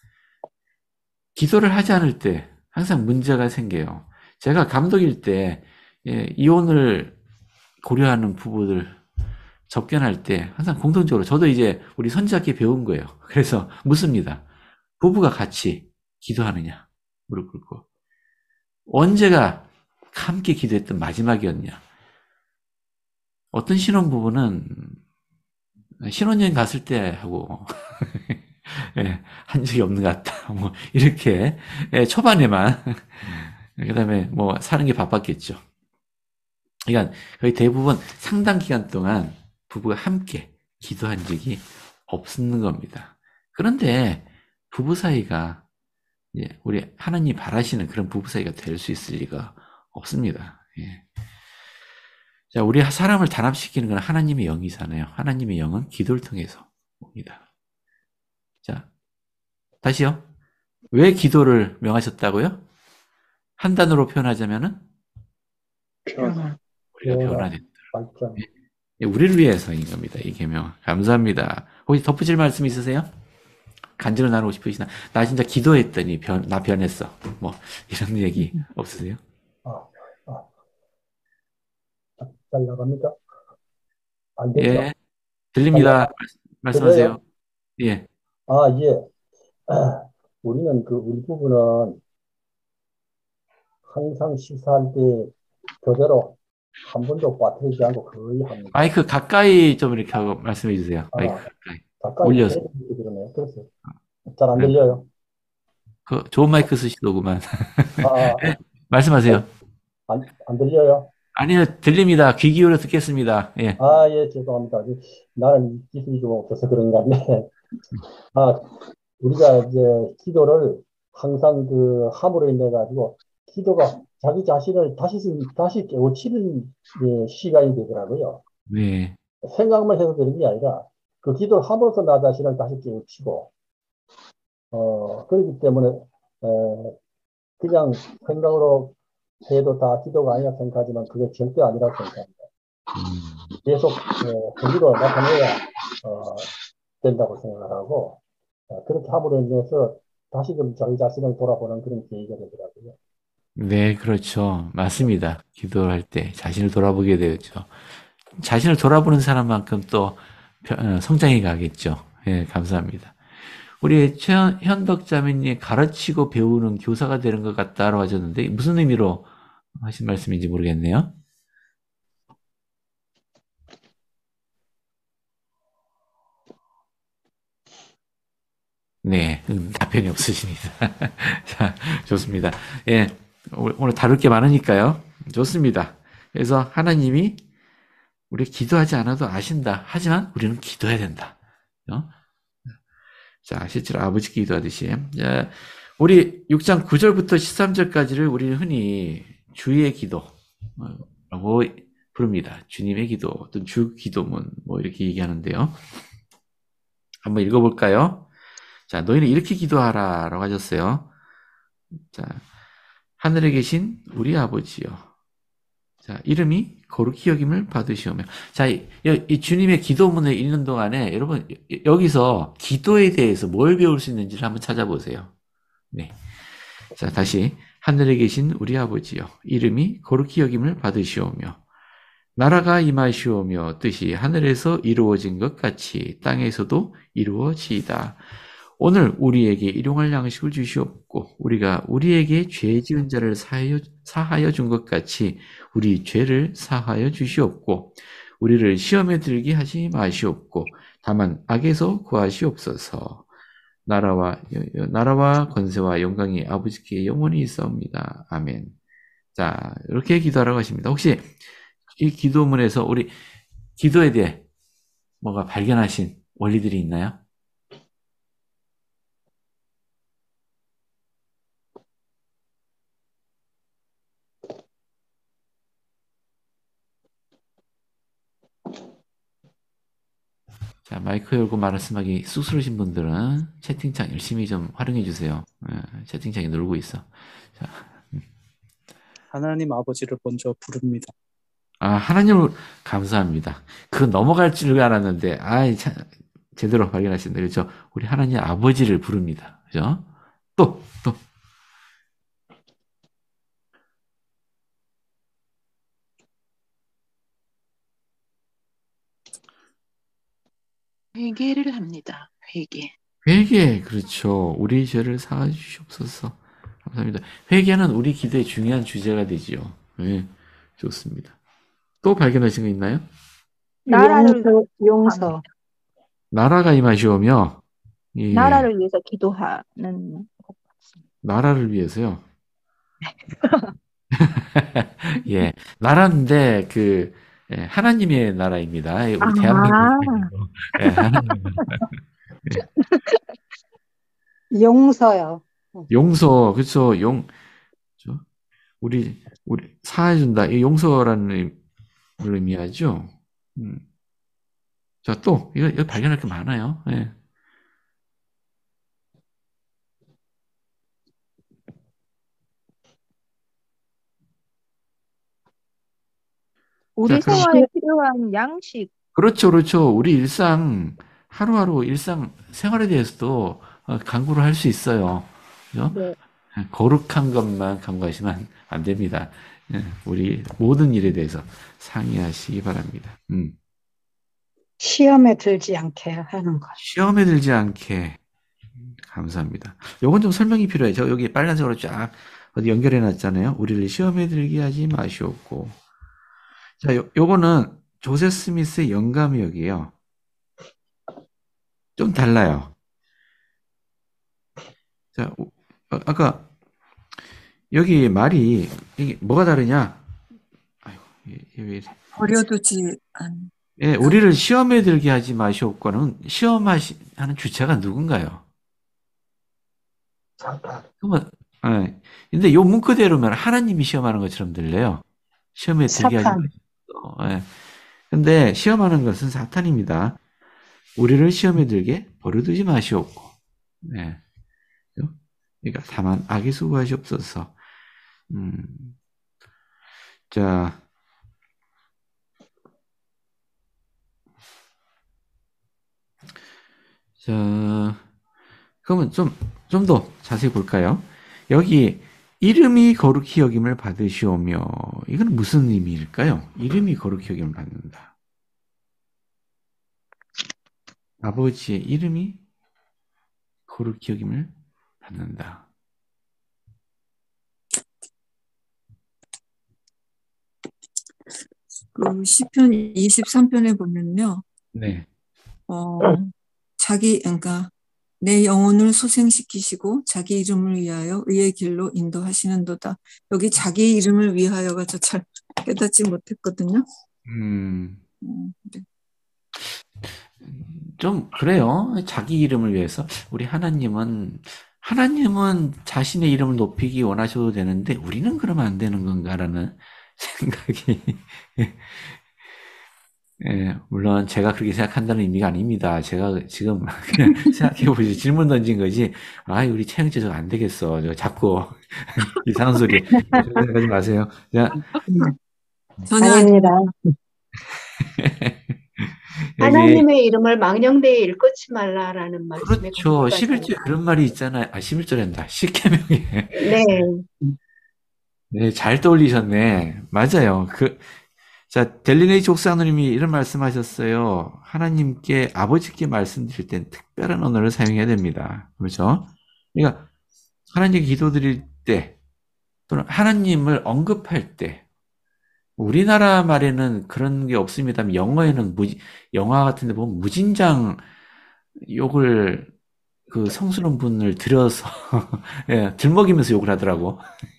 기도를 하지 않을 때 항상 문제가 생겨요. 제가 감독일 때 이혼을 고려하는 부부들 접견할 때 항상 공통적으로 저도 이제 우리 선지자께 배운 거예요. 그래서 묻습니다. 부부가 같이 기도하느냐? 무릎 꿇고. 언제가 함께 기도했던 마지막이었냐? 어떤 신혼부부는 신혼여행 갔을 때 하고 예, 한 적이 없는 것 같다. 뭐 이렇게 초반에만 그다음에 뭐 사는 게 바빴겠죠. 그러니까 거의 대부분 상당 기간 동안 부부가 함께 기도한 적이 없는 겁니다. 그런데 부부 사이가 우리 하나님 바라시는 그런 부부 사이가 될 수 있을 리가 없습니다. 예. 자, 우리 사람을 단합시키는 건 하나님의 영이잖아요. 하나님의 영은 기도를 통해서 옵니다. 자, 다시요. 왜 기도를 명하셨다고요? 한 단어로 표현하자면은 우리가 변화된다. 우리를 위해서인 겁니다. 이 계명. 감사합니다. 혹시 덧붙일 말씀 있으세요? 간증을 나누고 싶으시나? 나 진짜 기도했더니 나 변했어. 뭐 이런 얘기 없으세요? 잘 나갑니까? 안 예, 되죠? 들립니다. 말씀하세요. 예. 예. 우리는 우리 부부는 항상 식사할 때 교대로 한 번도 빠뜨리지 않고 거의 합니다. 마이크 가까이 좀 이렇게 하고 말씀해 주세요. 마이크 가까이. 가까이 올려서. 그러네요. 그래서 잘 안 네. 들려요. 좋은 마이크 쓰시더구만. 아, 말씀하세요. 안 들려요? 아니요, 들립니다. 귀 기울여 듣겠습니다. 예. 예, 죄송합니다. 나는 기술이 좀 없어서 그런가 한데. 아, 우리가 이제 기도를 항상 함으로 인해 가지고 기도가 자기 자신을 다시 깨우치는 시간이 되더라고요. 네. 생각만 해서 되는 게 아니라 그 기도를 함으로써 나 자신을 다시 깨우치고, 그렇기 때문에, 그냥 생각으로 해도 다 기도가 아니라 생각하지만 그게 절대 아니라고 생각합니다. 계속, 거기로 나타내야, 된다고 생각을 하고, 그렇게 함으로 인해서 다시금 자기 자신을 돌아보는 그런 계기가 되더라고요. 네, 그렇죠. 맞습니다. 기도할 때 자신을 돌아보게 되죠. 자신을 돌아보는 사람만큼 또 성장해 가겠죠. 예, 감사합니다. 우리 최현덕 자매님 가르치고 배우는 교사가 되는 것 같다라고 하셨는데 무슨 의미로 하신 말씀인지 모르겠네요. 네, 답변이 없으십니다. 자, 좋습니다. 예, 오늘 다룰 게 많으니까요. 좋습니다. 그래서 하나님이 우리 기도하지 않아도 아신다. 하지만 우리는 기도해야 된다. 자, 실제로 아버지 기도하듯이. 자, 우리 6장 9절부터 13절까지를 우리는 흔히 주의 기도라고 부릅니다. 주님의 기도, 또는 주 기도문, 이렇게 얘기하는데요. 한번 읽어볼까요? 자, 너희는 이렇게 기도하라 라고 하셨어요. 자, 하늘에 계신 우리 아버지요. 자, 이름이 거룩히 여김을 받으시오며. 자, 이 주님의 기도문을 읽는 동안에 여러분, 여기서 기도에 대해서 뭘 배울 수 있는지를 한번 찾아보세요. 네. 자, 다시. 하늘에 계신 우리 아버지요. 이름이 거룩히 여김을 받으시오며. 나라가 임하시오며 뜻이 하늘에서 이루어진 것 같이 땅에서도 이루어지이다. 오늘 우리에게 일용할 양식을 주시옵고 우리가 우리에게 죄 지은 자를 사하여 준 것 같이 우리 죄를 사하여 주시옵고 우리를 시험에 들게 하지 마시옵고 다만 악에서 구하시옵소서. 나라와 권세와 영광이 아버지께 영원히 있사옵니다. 아멘. 자, 이렇게 기도하라고 하십니다. 혹시 이 기도문에서 우리 기도에 대해 뭐가 발견하신 원리들이 있나요? 자, 마이크 열고 말씀하기 쑥스러우신 분들은 채팅창 열심히 좀 활용해 주세요. 채팅창이 놀고 있어. 자, 하나님 아버지를 먼저 부릅니다. 하나님을 감사합니다. 그거 넘어갈 줄 알았는데, 제대로 발견하신다. 그렇죠? 우리 하나님 아버지를 부릅니다. 그죠? 또. 회개를 합니다. 회개, 그렇죠. 우리 죄를 사하여 주시옵소서. 감사합니다. 회개는 우리 기도의 중요한 주제가 되지요. 네, 좋습니다. 또 발견하신 거 있나요? 용서. 나라가 임하시오며. 예. 나라를 위해서 기도하는 것 같습니다. 나라를 위해서요? 예, 나라인데 하나님의 나라입니다. 우리 대한민국. 예, 하나님. 용서요. 용서, 그렇죠. 우리 사해준다. 이 용서라는 걸 의미하죠. 자, 또 이거 발견할 게 많아요. 예. 우리 생활에 필요한 양식. 그렇죠. 우리 하루하루 일상 생활에 대해서도 강구를 할 수 있어요. 그죠? 네. 거룩한 것만 강구하시면 안 됩니다. 우리 모든 일에 대해서 상의하시기 바랍니다. 시험에 들지 않게 하는 것. 시험에 들지 않게. 감사합니다. 요건 좀 설명이 필요해요. 저 여기 빨간색으로 쫙 어디 연결해 놨잖아요. 우리를 시험에 들게 하지 마시옵고. 자, 요거는 조세 스미스의 영감역이에요. 좀 달라요. 자, 아까 여기 말이 이게 뭐가 다르냐? 아이고, 이게 왜 이래? 버려두지 않. 예, 우리를 시험에 들게 하지 마시옵고는 하는 주체가 누군가요? 그러면, 예. 근데 요 문구대로면 하나님이 시험하는 것처럼 들려요. 시험에 들게 하지 사탄. 마시옵고. 예. 근데 시험하는 것은 사탄입니다. 우리를 시험에 들게 버려두지 마시옵고. 예. 그러니까 다만 악에 수고하시옵소서. 자, 그러면 좀 더 자세히 볼까요? 여기 이름이 거룩히 여김을 받으시오며, 이건 무슨 의미일까요? 이름이 거룩히 여김을 받는다. 아버지의 이름이 거룩히 여김을 받는다. 그 시편 23편에 보면요. 네. 그러니까 내 영혼을 소생시키시고 자기 이름을 위하여 의의 길로 인도하시는도다. 여기 자기 이름을 위하여가 저 잘 깨닫지 못했거든요. 네. 좀 그래요. 자기 이름을 위해서. 우리 하나님은 자신의 이름을 높이기 원하셔도 되는데 우리는 그러면 안 되는 건가라는 생각이 예, 물론 제가 그렇게 생각한다는 의미가 아닙니다. 제가 지금 그냥 생각해보시 질문 던진 거지. 우리 채영씨 저거 안 되겠어. 저 자꾸 이상한 소리 생각하지 마세요. 자, 전혀 아닙니다. 여기 하나님의 이름을 망령되이 일컫지 말라라는 말씀에 그렇죠. 공부가 11조에 그런 말이 있잖아요. 11조란다. 10계명에. 네. 네, 잘 떠올리셨네. 맞아요. 자, 델리네이츠 옥사노님이 이런 말씀하셨어요. 하나님께, 아버지께 말씀드릴 땐 특별한 언어를 사용해야 됩니다. 그렇죠? 그러니까, 하나님께 기도드릴 때, 또는 하나님을 언급할 때, 우리나라 말에는 그런 게 없습니다만, 영어에는 영화 같은 데 보면 무진장 욕을, 그 성스러운 분을 들여서, 예, 들먹이면서 욕을 하더라고.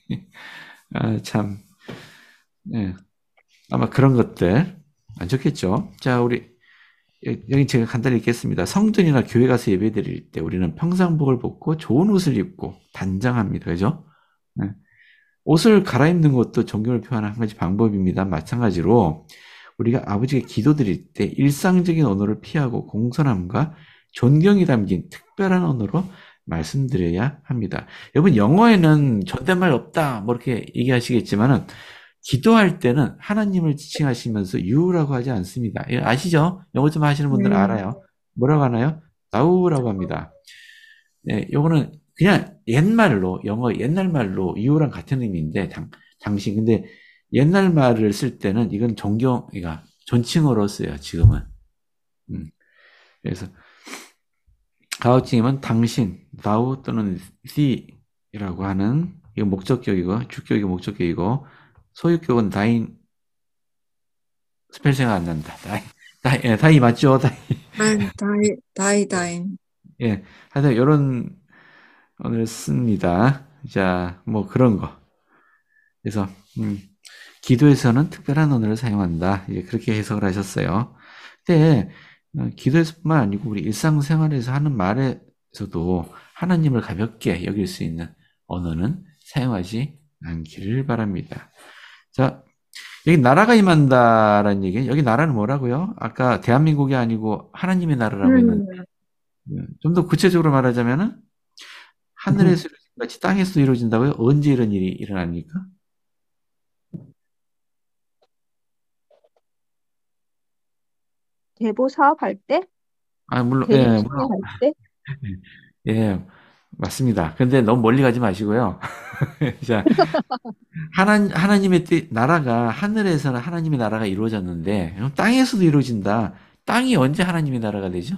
참, 예. 아마 그런 것들 안 좋겠죠. 자, 여기 제가 간단히 읽겠습니다. 성전이나 교회 가서 예배 드릴 때 우리는 평상복을 벗고 좋은 옷을 입고 단장합니다. 그죠? 네. 옷을 갈아입는 것도 존경을 표현하는 한 가지 방법입니다. 마찬가지로 우리가 아버지께 기도 드릴 때 일상적인 언어를 피하고 공손함과 존경이 담긴 특별한 언어로 말씀드려야 합니다. 여러분, 영어에는 존댓말 없다 뭐 이렇게 얘기하시겠지만은 기도할 때는 하나님을 지칭하시면서 you라고 하지 않습니다. 아시죠? 영어 좀 하시는 분들은 알아요. 뭐라고 하나요? thou라고 합니다. 네, 요거는 그냥 옛말로, 영어 옛날 말로 you랑 같은 의미인데, 당신. 근데 옛날 말을 쓸 때는 이건 그러니까 존칭어로 써요, 지금은. 그래서, 가우칭이면 당신, thou 또는 thee라고 하는, 이거 목적격이고, 주격이고 목적격이고, 소유격은 다인, 스펠 생각 안 난다. 다이 맞죠? 다인. 예. 하여튼, 이런 언어를 씁니다. 자, 뭐, 그런 거. 그래서, 기도에서는 특별한 언어를 사용한다. 이제 그렇게 해석을 하셨어요. 근데, 기도에서뿐만 아니고, 우리 일상생활에서 하는 말에서도 하나님을 가볍게 여길 수 있는 언어는 사용하지 않기를 바랍니다. 자, 여기 나라가 임한다라는 얘기는, 여기 나라는 뭐라고요? 아까 대한민국이 아니고 하나님의 나라라고 했는데, 좀 더 구체적으로 말하자면은, 하늘에서 이루어진 같이 땅에서 이루어진다고요? 언제 이런 일이 일어납니까? 제보 사업할 때? 물론, 대리 예, 물론. 취재할 때? 예, 맞습니다. 근데 너무 멀리 가지 마시고요. 자, 하나님의 나라가, 하늘에서는 하나님의 나라가 이루어졌는데, 땅에서도 이루어진다. 땅이 언제 하나님의 나라가 되죠?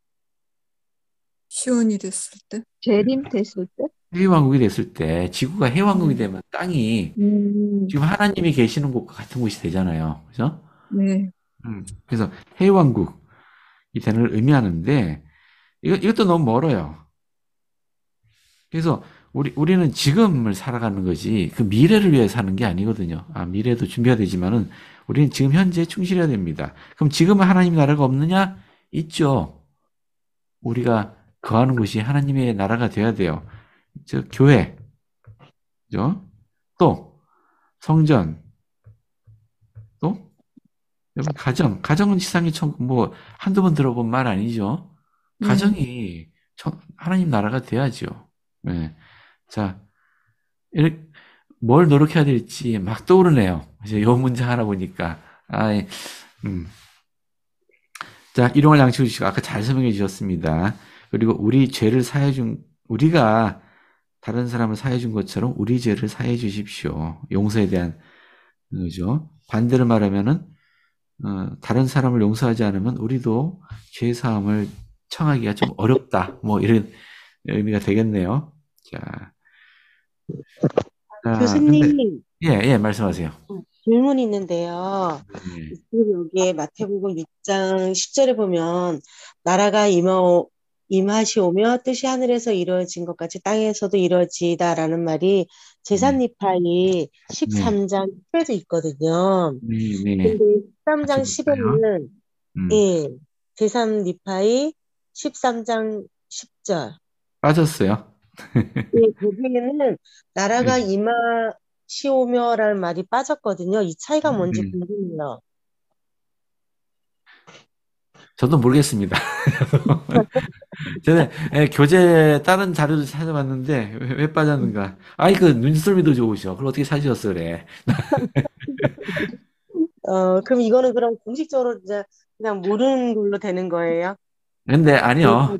시온이 됐을 때. 재림됐을 때? 해왕국이 됐을 때, 지구가 해왕국이 되면 땅이 지금 하나님이 계시는 곳과 같은 곳이 되잖아요. 그죠? 네. 그래서 해왕국이 되는 걸 의미하는데, 이것도 너무 멀어요. 그래서 우리는 지금을 살아가는 거지, 그 미래를 위해 사는 게 아니거든요. 미래도 준비해야 되지만은, 우리는 지금 현재에 충실해야 됩니다. 그럼 지금은 하나님 나라가 없느냐? 있죠. 우리가 거하는 곳이 하나님의 나라가 돼야 돼요. 교회, 그죠? 또, 성전, 또, 여러분, 가정은 지상의 천국, 뭐, 한두 번 들어본 말 아니죠? 가정이 하나님 나라가 돼야죠. 네. 자, 뭘 노력해야 될지 막 떠오르네요. 이제 요 문장 하나 보니까. 자, 일용할 양식을 주시고, 아까 잘 설명해 주셨습니다. 그리고 우리가 다른 사람을 사해 준 것처럼 우리 죄를 사해 주십시오. 용서에 대한 거죠. 반대로 말하면은, 다른 사람을 용서하지 않으면 우리도 죄 사함을 청하기가 좀 어렵다. 뭐 이런 의미가 되겠네요. 자, 교수님. 예, 말씀하세요. 질문이 있는데요. 지금 여기에 마태복음 6장 10절에 보면 나라가 임하시오며 뜻이 하늘에서 이루어진 것 같이 땅에서도 이루어지다라는 말이 제산리파이 13장 10에도 있거든요. 근데 13장 10에는 예, 제산리파이 13장 10절 빠졌어요. 예, 거기에는 나라가 임하시오며라는 말이 빠졌거든요. 이 차이가 뭔지 궁금해요. 저도 모르겠습니다. 저는 교재 다른 자료도 찾아봤는데 왜 빠졌는가. 그 눈썰미도 좋으셔. 그걸 어떻게 찾으셨어 그래. 그럼 이거는 그럼 공식적으로 이제 그냥 모르는 걸로 되는 거예요? 근데 아니요.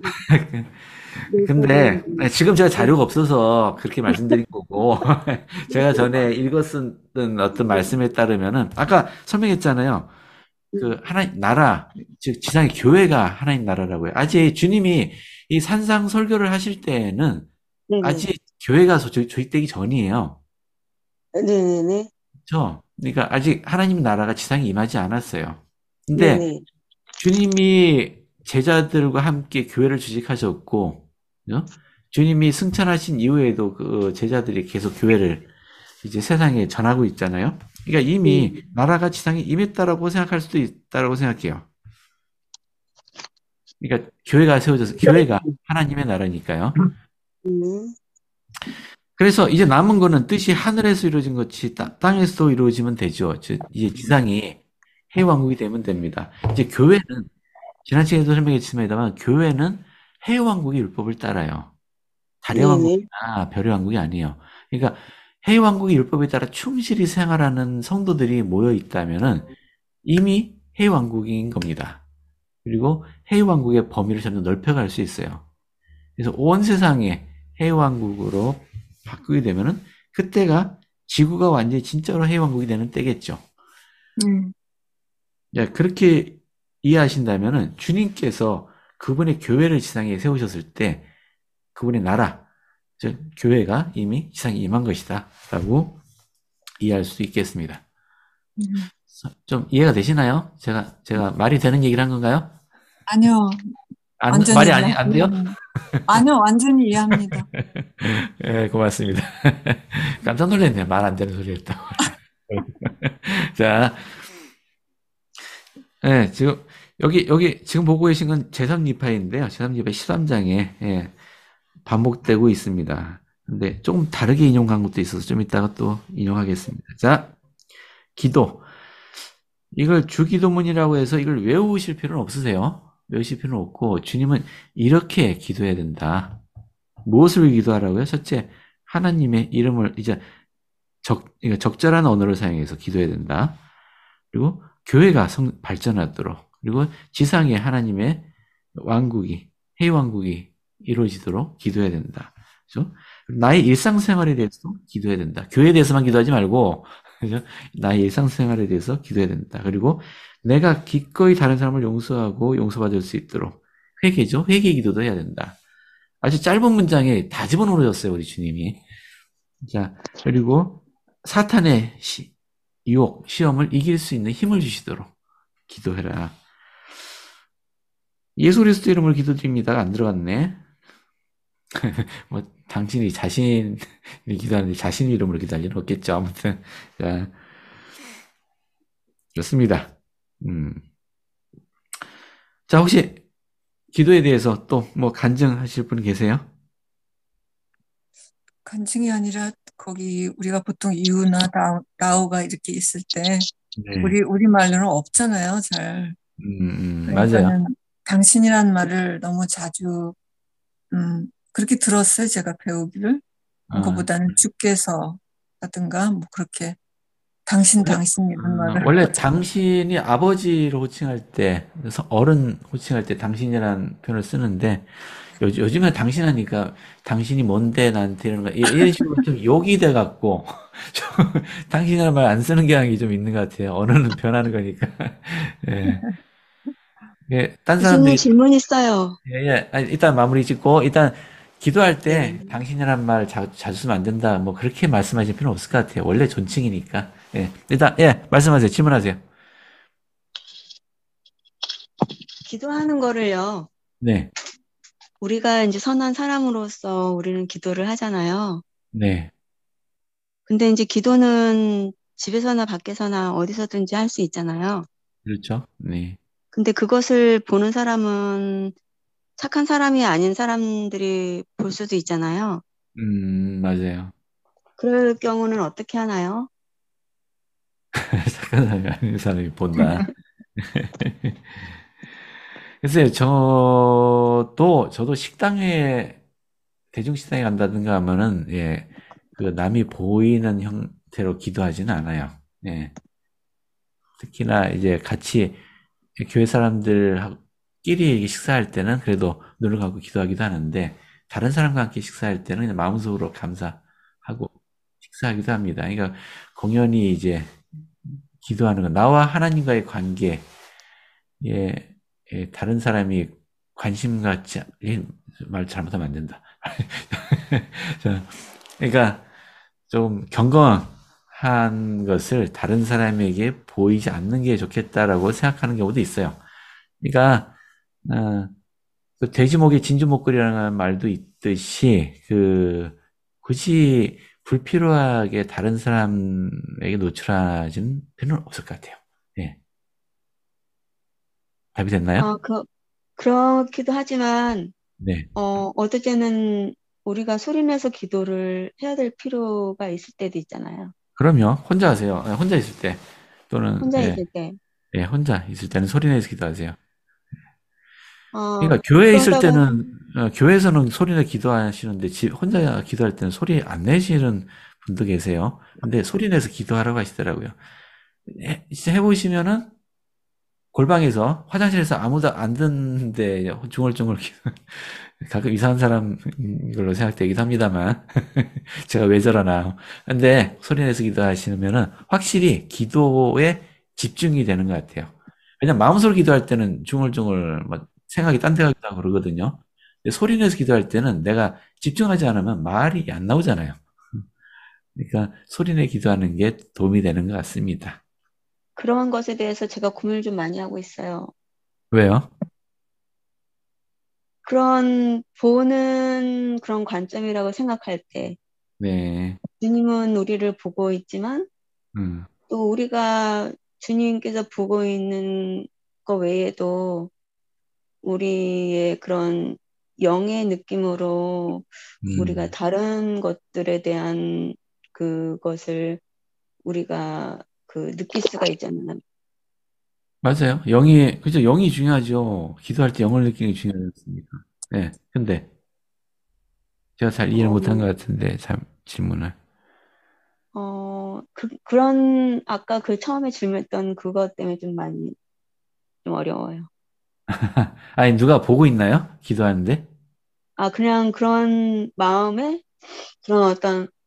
근데 지금 제가 자료가 없어서 그렇게 말씀드린 거고, 제가 전에 읽었던 어떤 말씀에 따르면은 아까 설명했잖아요. 그 하나님 나라, 즉 지상의 교회가 하나님 나라라고요. 아직 주님이 이 산상 설교를 하실 때에는 아직 교회가 조직되기 전이에요. 네네네. 그렇죠? 그러니까 아직 하나님 나라가 지상에 임하지 않았어요. 근데 주님이 제자들과 함께 교회를 주직하셨고, 주님이 승천하신 이후에도 그 제자들이 계속 교회를 이제 세상에 전하고 있잖아요. 그러니까 이미 나라가 지상에 임했다라고 생각할 수도 있다라고 생각해요. 그러니까 교회가 세워져서 교회가 하나님의 나라니까요. 그래서 이제 남은 거는 뜻이 하늘에서 이루어진 것이 땅에서도 이루어지면 되죠. 이제 지상이 해왕국이 되면 됩니다. 이제 교회는 지난 시간에도 설명했습니다만 교회는 해왕국의 율법을 따라요. 달의 왕국이나 별의 왕국이 아니에요. 그러니까 해왕국의 율법에 따라 충실히 생활하는 성도들이 모여 있다면은 이미 해왕국인 겁니다. 그리고 해왕국의 범위를 점점 넓혀갈 수 있어요. 그래서 온 세상에 해왕국으로 바꾸게 되면은 그때가 지구가 완전히 진짜로 해왕국이 되는 때겠죠. 그렇게 이해하신다면은 주님께서 그분의 교회를 지상에 세우셨을 때 그분의 나라, 즉 교회가 이미 지상에 임한 것이다 라고 이해할 수 있겠습니다. 좀 이해가 되시나요? 제가 말이 되는 얘기를 한 건가요? 아니요. 말이 안 돼요? 아니요, 완전히 이해합니다. 네, 고맙습니다. 깜짝 놀랐네요. 말 안 되는 소리 했다고. 자, 네, 지금 여기 지금 보고 계신 건 제3리파인데요. 제3리파 13장에 반복되고 있습니다. 근데 조금 다르게 인용한 것도 있어서 좀 이따가 또 인용하겠습니다. 자, 기도. 이걸 주기도문이라고 해서 이걸 외우실 필요는 없으세요. 외우실 필요는 없고 주님은 이렇게 기도해야 된다. 무엇을 기도하라고요? 첫째, 하나님의 이름을 이제 적절한 언어를 사용해서 기도해야 된다. 그리고 교회가 발전하도록, 그리고 지상에 하나님의 왕국이, 해왕국이 이루어지도록 기도해야 된다. 그죠? 나의 일상생활에 대해서 기도해야 된다. 교회에 대해서만 기도하지 말고, 그죠? 나의 일상생활에 대해서 기도해야 된다. 그리고 내가 기꺼이 다른 사람을 용서하고 용서받을 수 있도록 회개죠. 회개 기도도 해야 된다. 아주 짧은 문장에 다 집어넣어줬어요, 우리 주님이. 자, 그리고 사탄의 유혹, 시험을 이길 수 있는 힘을 주시도록 기도해라. 예수 그리스도 이름으로 기도드립니다가 안 들어갔네. 뭐 당신이 자신이 기도하는데 자신 이름으로 기도할 일은 없겠죠. 아무튼 자, 좋습니다. 자, 혹시 기도에 대해서 또 뭐 간증하실 분 계세요? 간증이 아니라 거기 우리가 보통 유나 라오가 이렇게 있을 때 네. 우리 말로는 없잖아요, 잘. 맞아요. 그러니까는 당신이란 말을 너무 자주 그렇게 들었어요, 제가 배우기를. 그거보다는 주께서 라든가 뭐 그렇게 당신 이런 말을. 원래 당신이 아버지로 호칭할 때, 어른 호칭할 때 당신이라는 표현을 쓰는데, 요즘에 당신 하니까 당신이 뭔데 나한테 이런 거, 이런 식으로 좀 욕이 돼갖고, 당신이라는 말 안 쓰는 경향이 좀 있는 것 같아요. 언어는 변하는 거니까. 예. 예, 딴 사람들이. 질문 있어요. 예, 아니, 일단 마무리 짓고, 일단 기도할 때 당신이란 말 자주 쓰면 안 된다. 뭐 그렇게 말씀하실 필요는 없을 것 같아요. 원래 존칭이니까. 예, 일단, 말씀하세요. 질문하세요. 기도하는 거를요. 네. 우리가 이제 선한 사람으로서 우리는 기도를 하잖아요. 네. 근데 이제 기도는 집에서나 밖에서나 어디서든지 할 수 있잖아요. 그렇죠. 네. 근데 그것을 보는 사람은 착한 사람이 아닌 사람들이 볼 수도 있잖아요. 맞아요. 그럴 경우는 어떻게 하나요? 착한 사람이 아닌 사람이 본다. 글쎄요, 저도 식당에, 대중식당에 간다든가 하면은, 예, 그 남이 보이는 형태로 기도하지는 않아요. 예. 특히나 이제 같이 교회 사람들끼리 식사할 때는 그래도 눈을 감고 기도하기도 하는데, 다른 사람과 함께 식사할 때는 그냥 마음속으로 감사하고 식사하기도 합니다. 그러니까 공연히 이제 기도하는 건 나와 하나님과의 관계, 다른 사람이 관심 갖지, 말 잘못하면 안 된다. 그러니까 좀 경건한 것을 다른 사람에게 보이지 않는 게 좋겠다라고 생각하는 경우도 있어요. 그러니까 그 돼지목에 진주목걸이라는 말도 있듯이 굳이 불필요하게 다른 사람에게 노출하지는 필요는 없을 것 같아요. 예. 답이 됐나요? 그렇기도 하지만, 네. 어떨 때는 우리가 소리내서 기도를 해야 될 필요가 있을 때도 있잖아요. 그럼요. 혼자 하세요. 혼자 있을 때. 또는, 혼자 있을 때. 예, 혼자 있을 때는 소리내서 기도하세요. 그러니까 교회에 있을 그러다가, 때는, 교회에서는 소리내 기도하시는데, 혼자 기도할 때는 소리 안 내시는 분도 계세요. 근데 소리내서 기도하라고 하시더라고요. 진짜 해보시면은, 골방에서, 화장실에서 아무도 안 듣는데, 중얼중얼 가끔 이상한 사람 걸로 생각되기도 합니다만, 제가 왜 저러나. 근데 소리내서 기도하시면은, 확실히 기도에 집중이 되는 것 같아요. 왜냐면 마음속으로 기도할 때는 중얼중얼, 생각이 딴 데 가기도 하고 그러거든요. 근데 소리내서 기도할 때는 내가 집중하지 않으면 말이 안 나오잖아요. 그러니까 소리내 기도하는 게 도움이 되는 것 같습니다. 그런 것에 대해서 제가 고민을 좀 많이 하고 있어요. 왜요? 보는 그런 관점이라고 생각할 때, 네. 주님은 우리를 보고 있지만, 음. 또 우리가 주님께서 보고 있는 것 외에도 우리의 그런 영의 느낌으로 우리가 다른 것들에 대한 그것을 우리가 느낄 수가 있잖아요. 맞아요. 그죠? 영이 중요하죠. 기도할 때 영을 느끼는 게 중요하지 않습니까? 네. 근데, 제가 잘 이해를 못한 것 같은데, 질문을. 아까 처음에 질문했던 그것 때문에 좀 많이, 좀 어려워요. 아니, 누가 보고 있나요? 기도하는데? 그냥 그런 마음에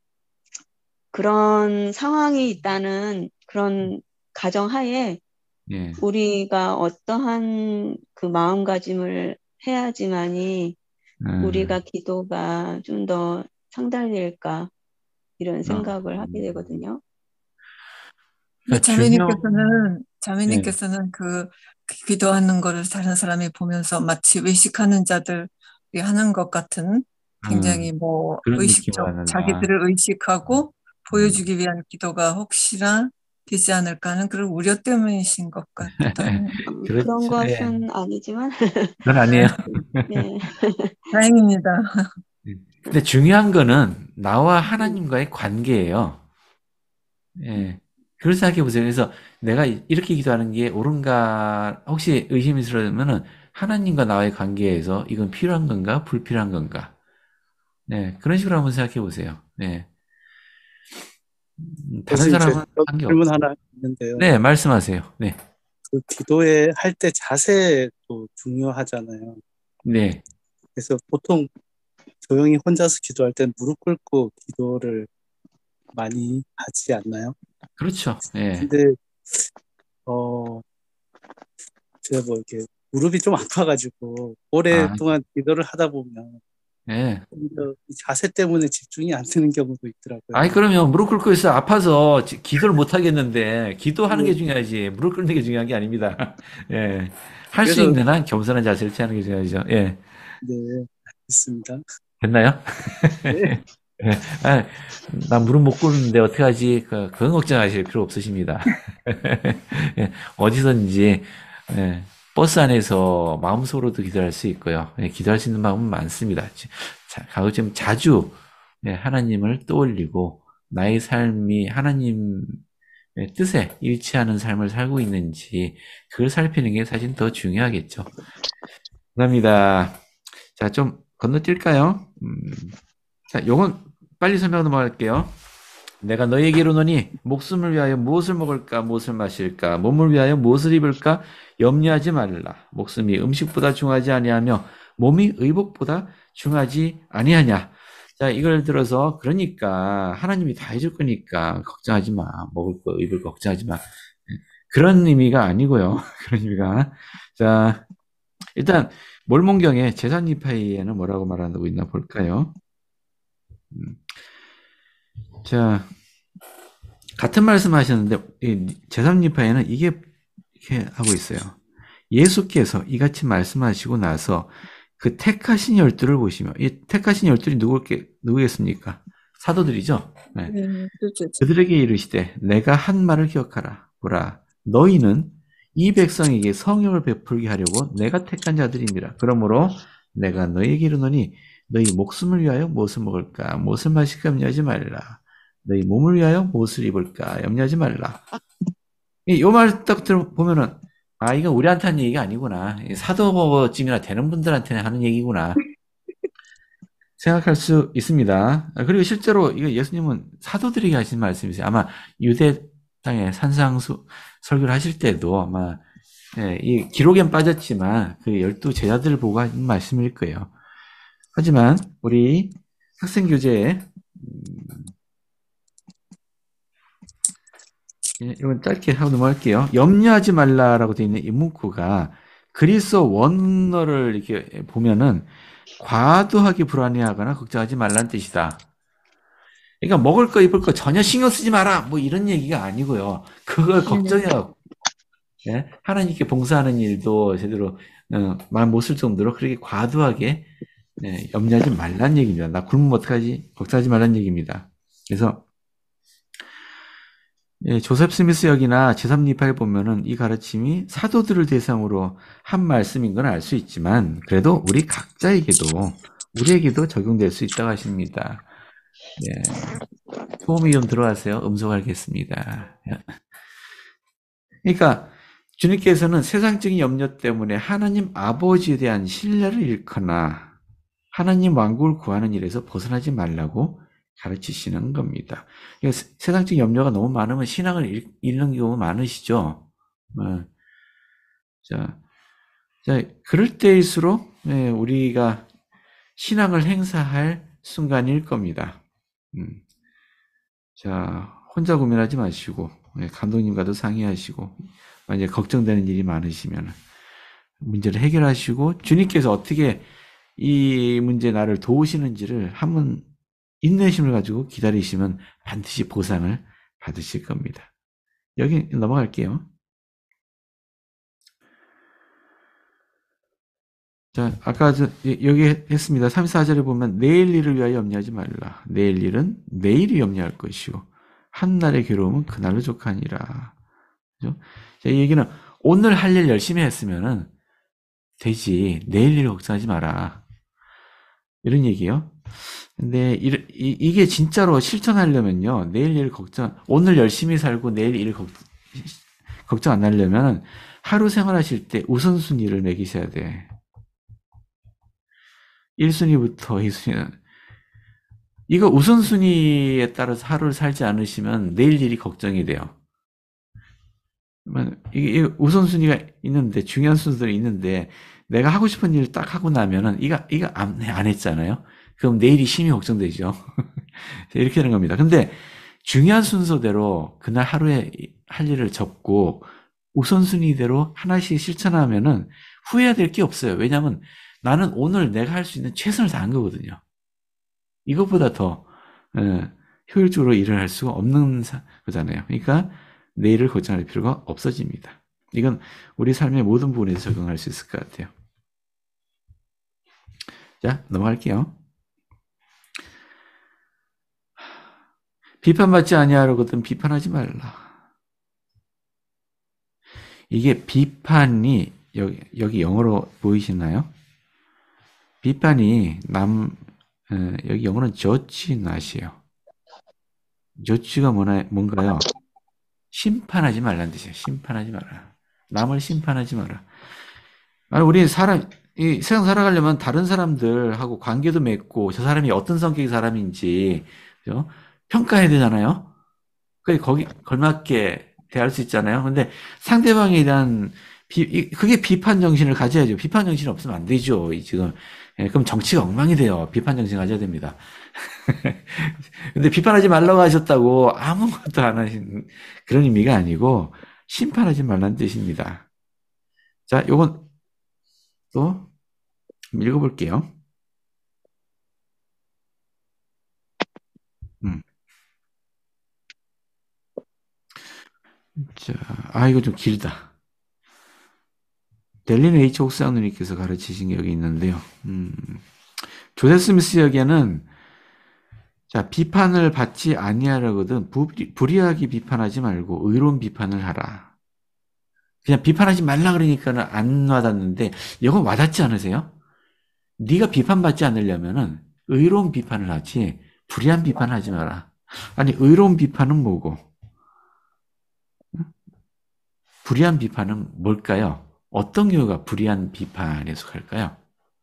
그런 상황이 있다는 그런 가정하에 예. 우리가 어떠한 그 마음가짐을 해야지만이 우리가 기도가 좀 더 상달될까 이런 생각을 하게 되거든요. 근데 그러니까 자매님께서는 그 기도하는 거를 다른 사람이 보면서 마치 의식하는 자들이 하는 것 같은 굉장히 뭐 그런 느낌을 의식적, 받는다. 자기들을 의식하고 보여주기 위한 기도가 혹시나 되지 않을까 하는 그런 우려 때문이신 것 같기도 하네요. 그렇죠. 그런 예. 것은 아니지만, 그건 아니에요. 네. 다행입니다. 근데 중요한 거는 나와 하나님과의 관계예요. 예. 그걸 생각해 보세요. 그래서 내가 이렇게 기도하는 게 옳은가, 혹시 의심스러우면은 하나님과 나와의 관계에서 이건 필요한 건가, 불필요한 건가. 네. 그런 식으로 한번 생각해 보세요. 네. 다른 교수님, 사람은 저 질문 관계없고. 하나 있는데요. 네, 말씀하세요. 네. 그 기도에 할 때 자세도 중요하잖아요. 네. 그래서 보통 조용히 혼자서 기도할 때 무릎 꿇고 기도를 많이 하지 않나요? 그렇죠. 예. 근데 제가 뭐 이렇게 무릎이 좀 아파가지고 오랫동안 기도를 하다 보면 예. 이 자세 때문에 집중이 안 되는 경우도 있더라고요. 아니, 그러면 무릎 꿇고 있어 아파서 기도를 못 하겠는데, 기도하는 게 중요하지, 무릎 꿇는 게 중요한 게 아닙니다. 예. 할 수 그래서 있는 한 겸손한 자세를 취하는 게 중요하죠. 예. 네, 알겠습니다. 됐나요? 네. 예. 아, 나 무릎 못 꿇는데 어떡하지? 그건 걱정하실 필요 없으십니다. 예. 어디서든지, 예. 버스 안에서 마음속으로도 기도할 수 있고요. 예. 기도할 수 있는 방법은 많습니다. 가급적 자주 예, 하나님을 떠올리고 나의 삶이 하나님의 뜻에 일치하는 삶을 살고 있는지 그걸 살피는 게 사실 더 중요하겠죠. 감사합니다. 자, 좀 건너뛸까요? 자, 요건 빨리 설명 넘어갈게요. 내가 너에게 이르노니 목숨을 위하여 무엇을 먹을까 무엇을 마실까 몸을 위하여 무엇을 입을까 염려하지 말라. 목숨이 음식보다 중하지 아니하며 몸이 의복보다 중하지 아니하냐. 자, 이걸 들어서 그러니까 하나님이 다 해줄 거니까 걱정하지 마. 먹을 거 입을 거 걱정하지 마. 그런 의미가 아니고요. 그런 의미가. 자, 일단 몰몬경의 제산이파이에는 뭐라고 말하고 있나 볼까요? 자, 같은 말씀 하셨는데, 제3지파에는 이렇게 하고 있어요. 예수께서 이같이 말씀하시고 나서 그 택하신 열두를 보시며, 이 택하신 열둘이 누구겠습니까? 사도들이죠? 네. 그렇죠. 그들에게 이르시되, 내가 한 말을 기억하라. 보라, 너희는 이 백성에게 성령을 베풀게 하려고 내가 택한 자들입니다. 그러므로 내가 너희에게 이르노니, 너희 목숨을 위하여 무엇을 먹을까, 무엇을 마실까 염려하지 말라. 너희 몸을 위하여 무엇을 입을까 염려하지 말라. 이 말 딱 들어보면은 아, 이건 우리한테 하는 얘기가 아니구나. 사도쯤이나 되는 분들한테는 하는 얘기구나. 생각할 수 있습니다. 그리고 실제로 이거 예수님은 사도들에게 하신 말씀이세요. 아마 유대 땅에 산상수 설교를 하실 때도 아마 이 기록엔 빠졌지만 그 12 제자들을 보고 하신 말씀일 거예요. 하지만 우리 학생교재에 이건 짧게 하고 넘어갈게요. 염려하지 말라라고 되어 있는 이 문구가 그리스어 원어를 이렇게 보면은 과도하게 불안해하거나 걱정하지 말라는 뜻이다. 그러니까 먹을 거 입을 거 전혀 신경 쓰지 마라 뭐 이런 얘기가 아니고요. 그걸 걱정해요. 예? 하나님께 봉사하는 일도 제대로 말 못 쓸 정도로 그렇게 과도하게 염려하지 말라는 얘기입니다. 나 굶으면 어떡하지? 걱정하지 말라는 얘기입니다. 그래서 조셉 스미스 역이나 제3지파에 보면은 이 가르침이 사도들을 대상으로 한 말씀인 건 알 수 있지만 그래도 우리 각자에게도 우리에게도 적용될 수 있다고 하십니다. 소음이 좀 들어가세요. 음소하겠습니다. 그러니까 주님께서는 세상적인 염려 때문에 하나님 아버지에 대한 신뢰를 잃거나 하나님 왕국을 구하는 일에서 벗어나지 말라고 가르치시는 겁니다. 세상적 염려가 너무 많으면 신앙을 잃는 경우가 많으시죠. 자, 그럴 때일수록 우리가 신앙을 행사할 순간일 겁니다. 자, 혼자 고민하지 마시고 감독님과도 상의하시고 이제 걱정되는 일이 많으시면 문제를 해결하시고 주님께서 어떻게 이 문제 나를 도우시는지를 한번 인내심을 가지고 기다리시면 반드시 보상을 받으실 겁니다. 여기 넘어갈게요. 자, 아까 여기 했습니다. 34절에 보면 내일 일을 위하여 염려하지 말라. 내일 일은 내일이 염려할 것이요. 한날의 괴로움은 그날로 족하니라. 그죠? 자, 이 얘기는 오늘 할 일 열심히 했으면은 되지. 내일 일 걱정하지 마라. 이런 얘기요. 근데 이게 진짜로 실천하려면요. 내일 일 오늘 열심히 살고 내일 일 걱정 안 하려면 하루 생활하실 때 우선순위를 매기셔야 돼. 1순위부터 2순위는 이거 우선순위에 따라서 하루를 살지 않으시면 내일 일이 걱정이 돼요. 이게 우선순위가 있는데 중요한 순서들이 있는데 내가 하고 싶은 일을 딱 하고 나면은 이거 안 했잖아요. 그럼 내일이 심히 걱정되죠. 이렇게 되는 겁니다. 근데 중요한 순서대로 그날 하루에 할 일을 접고 우선순위대로 하나씩 실천하면은 후회될 게 없어요. 왜냐하면 나는 오늘 내가 할 수 있는 최선을 다한 거거든요. 이것보다 더 효율적으로 일을 할 수가 없는 거잖아요. 그러니까 내일을 걱정할 필요가 없어집니다. 이건 우리 삶의 모든 부분에서 적용할 수 있을 것 같아요. 자, 넘어갈게요. 비판받지 아니하려거든 비판하지 말라. 이게 비판이 여기 영어로 보이시나요? 비판이 여기 영어는 judge not이에요. judge가 뭔가요? 심판하지 말라는 뜻이에요. 심판하지 마라. 남을 심판하지 마라. 우리 이 세상 살아가려면 다른 사람들하고 관계도 맺고 저 사람이 어떤 성격의 사람인지 그죠? 평가해야 되잖아요. 거기 걸맞게 대할 수 있잖아요. 근데 상대방에 대한 그게 비판 정신을 가져야죠. 비판 정신 없으면 안 되죠. 지금 그럼 정치가 엉망이 돼요. 비판 정신 가져야 됩니다. 근데 비판하지 말라고 하셨다고 아무것도 안 하신 그런 의미가 아니고 심판하지 말라는 뜻입니다. 자, 요건 또 읽어볼게요. 자, 이거 좀 길다. 델린 H. 옥상누님께서 가르치신 게 여기 있는데요. 조세 스미스 역에는 자, 비판을 받지 아니하려거든 불의하게 비판하지 말고 의로운 비판을 하라. 그냥 비판하지 말라 그러니까는 안 와닿는데 이건 와닿지 않으세요? 네가 비판받지 않으려면은 의로운 비판을 하지 불의한 비판을 하지 마라. 아니, 의로운 비판은 뭐고? 불의한 비판은 뭘까요? 어떤 경우가 불의한 비판에 속할까요?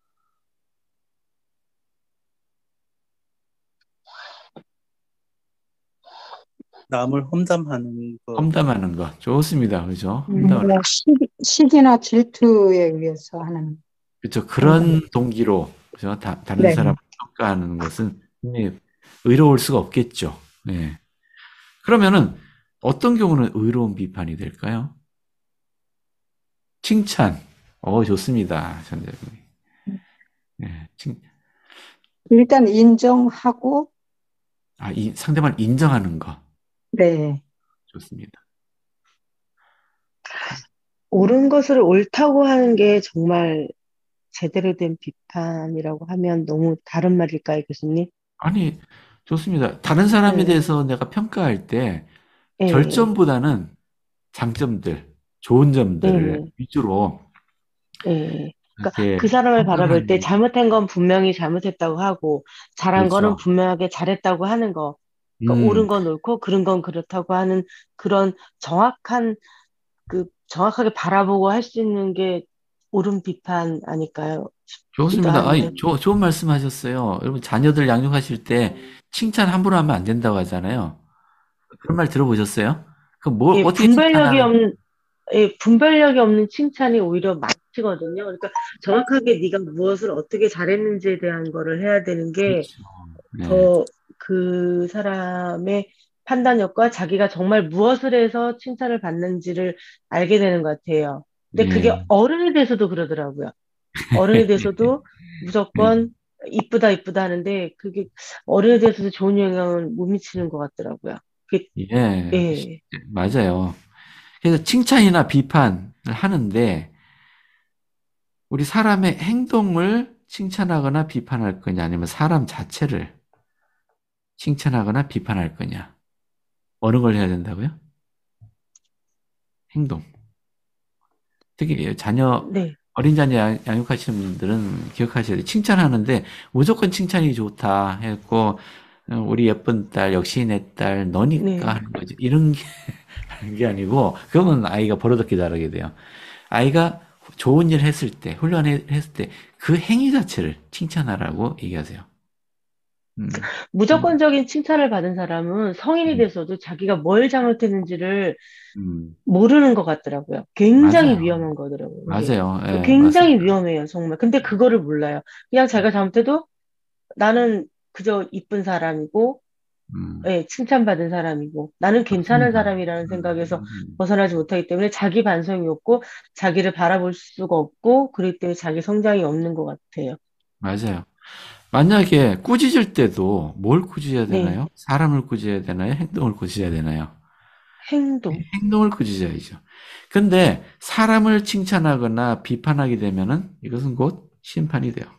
남을 험담하는 거. 험담하는 거. 좋습니다. 그죠? 시기나 질투에 의해서 하는. 그렇죠. 그런 동기로 그죠? 다른 네. 사람을 평가하는 것은 의로울 수가 없겠죠. 네. 그러면은 어떤 경우는 의로운 비판이 될까요? 칭찬. 좋습니다. 전자분이. 네. 일단 인정하고. 상대방을 인정하는 거. 네. 좋습니다. 옳은 것을 옳다고 하는 게 정말 제대로 된 비판이라고 하면 너무 다른 말일까요, 교수님? 아니, 좋습니다. 다른 사람에 대해서 내가 평가할 때 결점보다는 장점들, 좋은 점들을 위주로 그러니까 그 사람을 바라볼 때 잘못한 건 분명히 잘못했다고 하고 잘한 거는 분명하게 잘했다고 하는 거. 그러니까 옳은 건 옳고 그른 건 그렇다고 하는 그런 정확하게 바라보고 할 수 있는 게 옳은 비판 아닐까요? 좋습니다. 좋은 말씀 하셨어요. 여러분, 자녀들 양육하실 때 칭찬 함부로 하면 안 된다고 하잖아요. 그런 말 들어보셨어요? 어떻게 분별력이 없는 칭찬이 오히려 많거든요. 그러니까 정확하게 네가 무엇을 어떻게 잘했는지에 대한 거를 해야 되는 게 더 그 사람의 판단력과 자기가 정말 무엇을 해서 칭찬을 받는지를 알게 되는 것 같아요. 근데 그게 예. 어른이 돼서도 그러더라고요. 어른이 돼서도 예. 무조건 이쁘다 이쁘다 하는데 그게 어른이 돼서도 좋은 영향을 못 미치는 것 같더라고요. 그게, 예, 예, 맞아요. 그래서 칭찬이나 비판을 하는데 우리 사람의 행동을 칭찬하거나 비판할 거냐 아니면 사람 자체를 칭찬하거나 비판할 거냐 어느 걸 해야 된다고요? 행동. 특히 자녀 네, 어린 자녀 양육하시는 분들은 기억하셔야 돼요. 칭찬하는데 무조건 칭찬이 좋다 했고 우리 예쁜 딸 역시 내 딸 너니까 네. 하는 거죠. 이런 게 하는 게 아니고 그러면 아이가 버릇없게 자라게 돼요. 아이가 좋은 일 했을 때 훌륭한 일 했을 때 그 행위 자체를 칭찬하라고 얘기하세요. 무조건적인 칭찬을 받은 사람은 성인이 돼서도 자기가 뭘 잘못했는지를 모르는 것 같더라고요. 굉장히 맞아요. 위험한 거더라고요. 그게. 맞아요. 예, 굉장히 맞습니다. 위험해요, 정말. 근데 그거를 몰라요. 그냥 자기가 잘못해도 나는 그저 이쁜 사람이고, 예, 칭찬받은 사람이고, 나는 괜찮은 맞습니다. 사람이라는 생각에서 벗어나지 못하기 때문에 자기 반성이 없고, 자기를 바라볼 수가 없고, 그렇기 때문에 자기 성장이 없는 것 같아요. 맞아요. 만약에 꾸짖을 때도 뭘 꾸짖어야 네, 되나요? 사람을 꾸짖어야 되나요? 행동을 꾸짖어야 되나요? 행동. 행동을 꾸짖어야죠. 근데 사람을 칭찬하거나 비판하게 되면은 이것은 곧 심판이 돼요.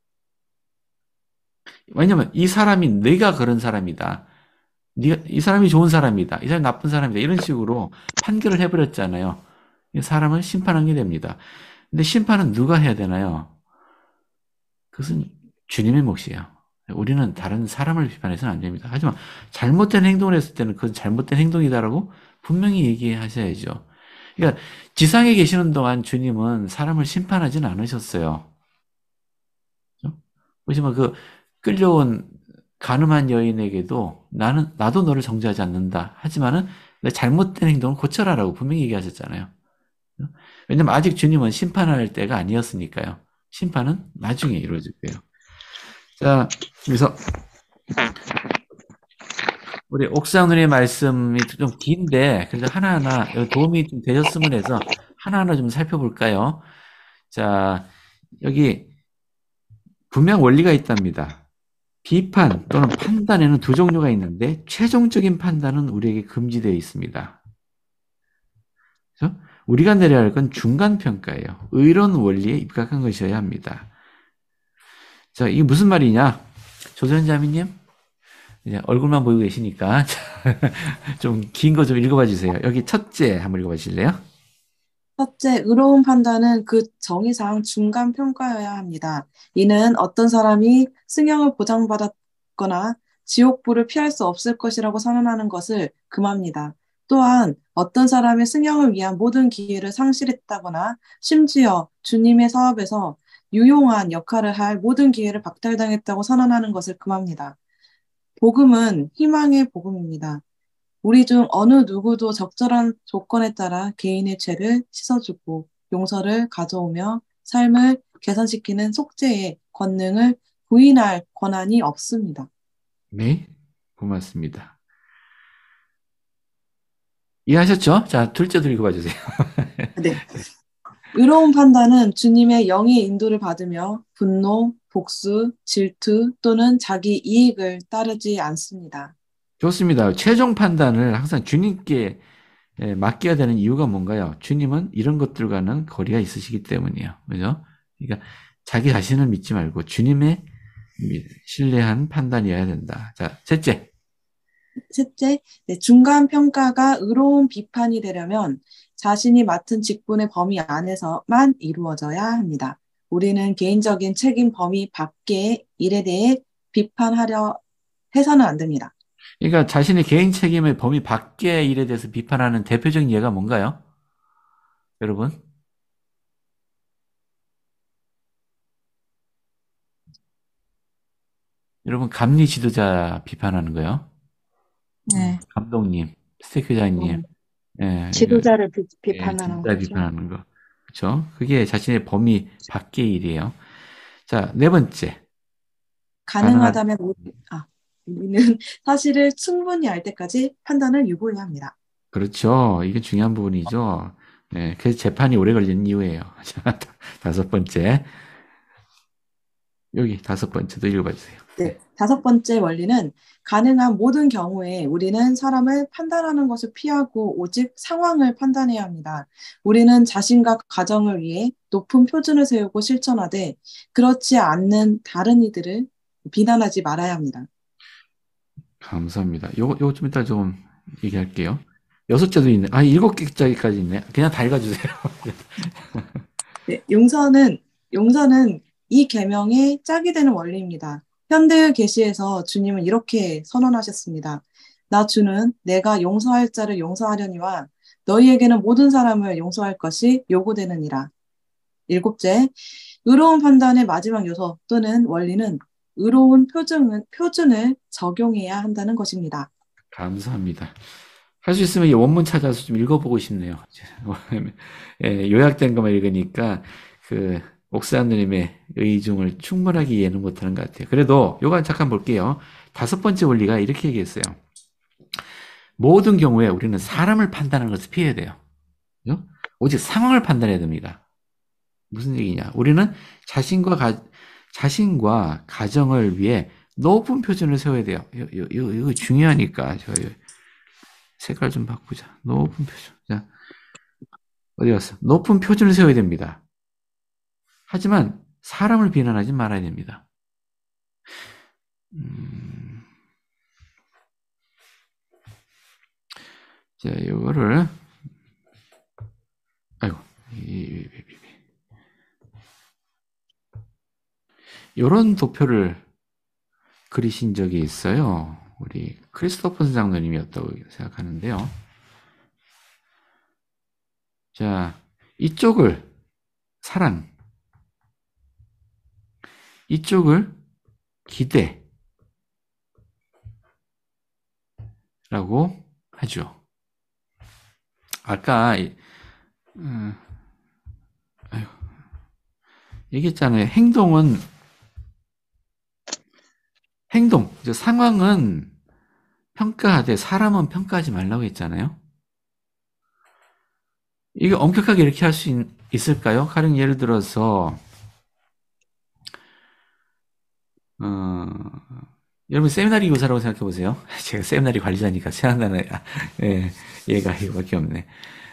왜냐면 이 사람이 내가 그런 사람이다. 이 사람이 좋은 사람이다. 이 사람이 나쁜 사람이다. 이런 식으로 판결을 해버렸잖아요. 사람을 심판하게 됩니다. 근데 심판은 누가 해야 되나요? 그것은 주님의 몫이에요. 우리는 다른 사람을 비판해서는 안 됩니다. 하지만 잘못된 행동을 했을 때는 그건 잘못된 행동이다라고 분명히 얘기하셔야죠. 그러니까 지상에 계시는 동안 주님은 사람을 심판하지는 않으셨어요. 그렇죠? 보시면 그 끌려온 가늠한 여인에게도 나도 너를 정죄하지 않는다. 하지만은 내 잘못된 행동을 고쳐라라고 분명히 얘기하셨잖아요. 왜냐면 아직 주님은 심판할 때가 아니었으니까요. 심판은 나중에 이루어질 거예요. 자, 그래서 우리 옥상누리의 말씀이 좀 긴데 그래도 하나하나 도움이 좀 되셨으면 해서 하나하나 좀 살펴볼까요? 자, 여기 분명 원리가 있답니다. 비판 또는 판단에는 두 종류가 있는데 최종적인 판단은 우리에게 금지되어 있습니다. 그래서 우리가 내려야 할 건 중간 평가예요. 의로운 원리에 입각한 것이어야 합니다. 자, 이게 무슨 말이냐? 조선자매님, 얼굴만 보이고 계시니까 좀 긴 거 좀 읽어봐 주세요. 여기 첫째 한번 읽어봐 주실래요? 첫째, 의로운 판단은 그 정의상 중간 평가여야 합니다. 이는 어떤 사람이 승형을 보장받았거나 지옥불을 피할 수 없을 것이라고 선언하는 것을 금합니다. 또한 어떤 사람이 승형을 위한 모든 기회를 상실했다거나 심지어 주님의 사업에서 유용한 역할을 할 모든 기회를 박탈당했다고 선언하는 것을 금합니다. 복음은 희망의 복음입니다. 우리 중 어느 누구도 적절한 조건에 따라 개인의 죄를 씻어주고 용서를 가져오며 삶을 개선시키는 속죄의 권능을 부인할 권한이 없습니다. 네, 고맙습니다. 이해하셨죠? 자, 둘째도 읽어봐 주세요. 네. 의로운 판단은 주님의 영의 인도를 받으며 분노, 복수, 질투 또는 자기 이익을 따르지 않습니다. 좋습니다. 최종 판단을 항상 주님께 맡겨야 되는 이유가 뭔가요? 주님은 이런 것들과는 거리가 있으시기 때문이에요. 그죠? 그러니까 자기 자신을 믿지 말고 주님의 신뢰한 판단이어야 된다. 자, 셋째, 중간 평가가 의로운 비판이 되려면 자신이 맡은 직분의 범위 안에서만 이루어져야 합니다. 우리는 개인적인 책임 범위 밖의 일에 대해 비판하려 해서는 안 됩니다. 그러니까 자신의 개인 책임의 범위 밖의 일에 대해서 비판하는 대표적인 예가 뭔가요? 여러분? 여러분, 감리 지도자 비판하는 거요? 감독님, 스태프장님, 지도자를 비판하는 지도자 거죠. 비판하는 거. 그렇죠? 그게 자신의 범위 밖의 일이에요. 자, 네 번째. 가능하다면 우리는 사실을 충분히 알 때까지 판단을 유보해야 합니다. 그렇죠. 이게 중요한 부분이죠. 네, 그래서 재판이 오래 걸리는 이유예요. 자, 5번째. 여기 5번째도 읽어봐주세요. 네, 5번째 원리는 가능한 모든 경우에 우리는 사람을 판단하는 것을 피하고 오직 상황을 판단해야 합니다. 우리는 자신과 가정을 위해 높은 표준을 세우고 실천하되 그렇지 않는 다른 이들을 비난하지 말아야 합니다. 감사합니다. 요거 좀 이따 좀 얘기할게요. 6개도 있네. 7개짜리까지 있네. 그냥 다 읽어주세요. 네, 용서는 이 계명의 짝이 되는 원리입니다. 현대의 계시에서 주님은 이렇게 선언하셨습니다. 나 주는 내가 용서할 자를 용서하려니와 너희에게는 모든 사람을 용서할 것이 요구되느니라. 7째, 의로운 판단의 마지막 요소 또는 원리는 의로운 표준을 적용해야 한다는 것입니다. 감사합니다. 할 수 있으면 이 원문 찾아서 좀 읽어보고 싶네요. 예, 요약된 것만 읽으니까 그 옥사님의 의중을 충분하게 이해는 못하는 것 같아요. 그래도 요거 잠깐 볼게요. 5번째 원리가 이렇게 얘기했어요. 모든 경우에 우리는 사람을 판단하는 것을 피해야 돼요. 그죠? 오직 상황을 판단해야 됩니다. 무슨 얘기냐? 우리는 자신과 가정을 위해 높은 표준을 세워야 돼요. 이거 중요하니까. 색깔 좀 바꾸자. 높은 표준. 자, 어디 갔어? 높은 표준을 세워야 됩니다. 하지만 사람을 비난하지 말아야 됩니다. 자, 이거를 이런 도표를 그리신 적이 있어요. 우리 크리스토퍼스 장로님이었다고 생각하는데요. 자, 이쪽을 사랑, 이쪽을 기대라고 하죠. 아까 얘기했잖아요. 상황은 평가하되 사람은 평가하지 말라고 했잖아요. 이게 엄격하게 이렇게 할 수 있을까요? 가령 예를 들어서 여러분 세미나리 교사라고 생각해 보세요. 제가 세미나리 관리자니까 생각나는 얘가 이거밖에 없네.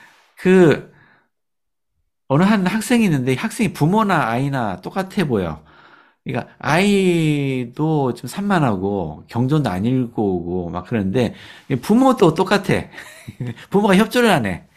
어느 한 학생이 있는데 학생이 부모나 아이나 똑같아 보여. 그러니까 아이도 좀 산만하고 경전도 안 읽고 막 그러는데 부모도 똑같아. 부모가 협조를 안 해.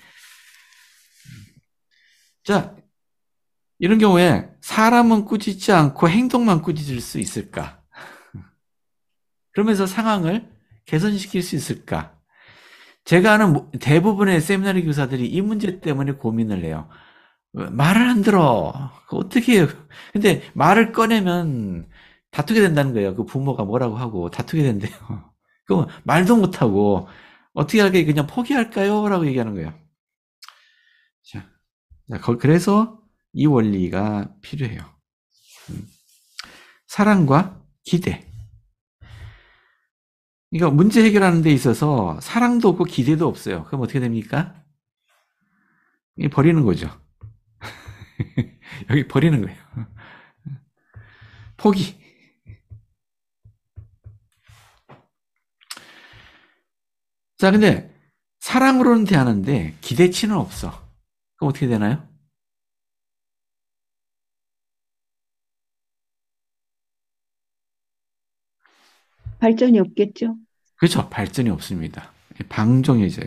자, 이런 경우에 사람은 꾸짖지 않고 행동만 꾸짖을 수 있을까? 그러면서 상황을 개선시킬 수 있을까? 제가 아는 대부분의 세미나리 교사들이 이 문제 때문에 고민을 해요. 말을 안 들어. 어떻게 해요? 근데 말을 꺼내면 다투게 된다는 거예요. 그 부모가 뭐라고 하고 다투게 된대요. 그럼 말도 못하고 어떻게 하게 그냥 포기할까요? 라고 얘기하는 거예요. 자, 그래서 이 원리가 필요해요. 사랑과 기대. 그러니까 문제 해결하는 데 있어서 사랑도 없고 기대도 없어요. 그럼 어떻게 됩니까? 버리는 거죠. 여기 버리는 거예요. 포기. 자, 근데 사랑으로는 대하는데 기대치는 없어. 그럼 어떻게 되나요? 발전이 없겠죠. 그렇죠. 발전이 없습니다. 방종해져요.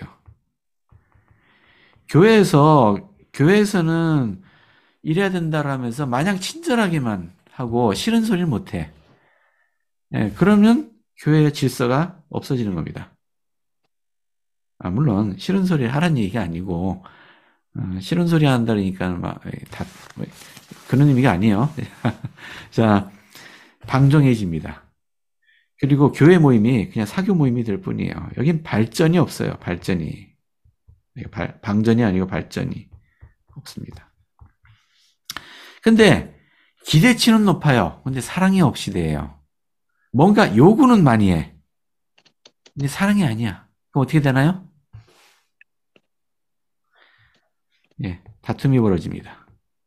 교회에서는 이래야 된다라면서 마냥 친절하게만 하고 싫은 소리를 못해. 그러면 교회의 질서가 없어지는 겁니다. 물론 싫은 소리를 하라는 얘기가 아니고 싫은 소리 한다니까 그런 의미가 아니에요. 자, 방종해집니다. 그리고 교회 모임이 그냥 사교 모임이 될 뿐이에요. 여긴 발전이 없어요. 발전이. 방전이 아니고 발전이 없습니다. 근데 기대치는 높아요. 근데 사랑이 없이 돼요. 뭔가 요구는 많이 해. 근데 사랑이 아니야. 그럼 어떻게 되나요? 예, 다툼이 벌어집니다.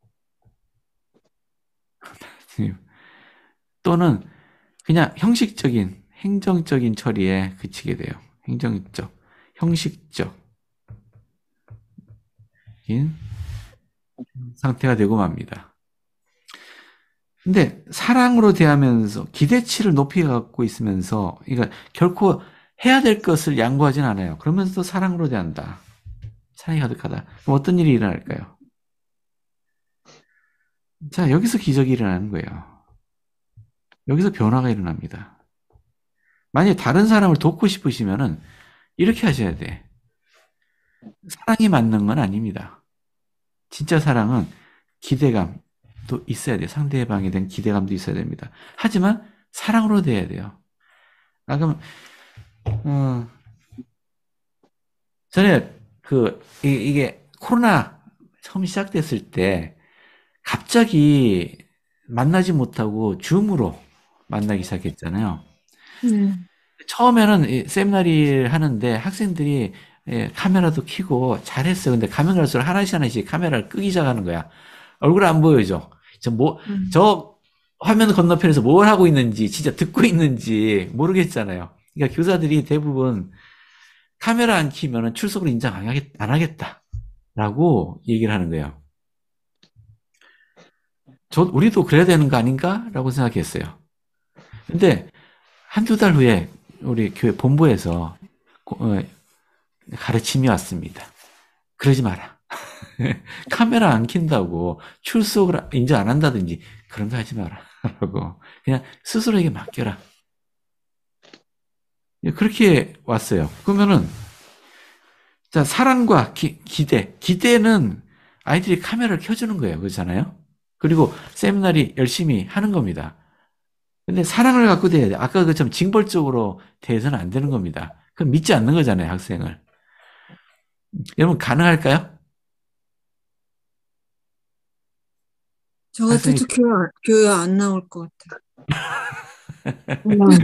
또는 그냥 형식적인, 행정적인 처리에 그치게 돼요. 행정적, 형식적인 상태가 되고 맙니다. 근데 사랑으로 대하면서 기대치를 높이 갖고 있으면서, 그러니까 결코 해야 될 것을 양보하진 않아요. 그러면서도 사랑으로 대한다. 사랑이 가득하다. 그럼 어떤 일이 일어날까요? 자, 여기서 기적이 일어나는 거예요. 여기서 변화가 일어납니다. 만약에 다른 사람을 돕고 싶으시면은 이렇게 하셔야 돼. 사랑이 맞는 건 아닙니다. 진짜 사랑은 기대감도 있어야 돼요. 상대방에 대한 기대감도 있어야 됩니다. 하지만 사랑으로 돼야 돼요. 그럼 전에 이게 코로나 처음 시작됐을 때 갑자기 만나지 못하고 줌으로 만나기 시작했잖아요. 처음에는 세미나리를 하는데 학생들이 카메라도 켜고 잘했어요. 근데 가면 갈수록 하나씩 카메라를 끄기 시작하는 거야. 얼굴 안 보여줘. 저 화면 건너편에서 뭘 하고 있는지, 진짜 듣고 있는지 모르겠잖아요. 그러니까 교사들이 대부분 카메라 안 켜면 출석을 인정 안 하겠다라고 얘기를 하는 거예요. 우리도 그래야 되는 거 아닌가라고 생각했어요. 근데 한두 달 후에 우리 교회 본부에서 가르침이 왔습니다. 그러지 마라. 카메라 안 킨다고 출석을 인정 안 한다든지 그런 거 하지 마라. 라고 그냥 스스로에게 맡겨라. 그렇게 왔어요. 그러면은 자, 사랑과 기대는 아이들이 카메라를 켜주는 거예요. 그렇잖아요. 그리고 세미나리 열심히 하는 겁니다. 근데 사랑을 갖고 돼야 돼. 아까 그처럼 징벌적으로 대해서는 안 되는 겁니다. 그럼 믿지 않는 거잖아요, 학생을. 여러분, 가능할까요? 저 같아도 교회 안 나올 것 같아요.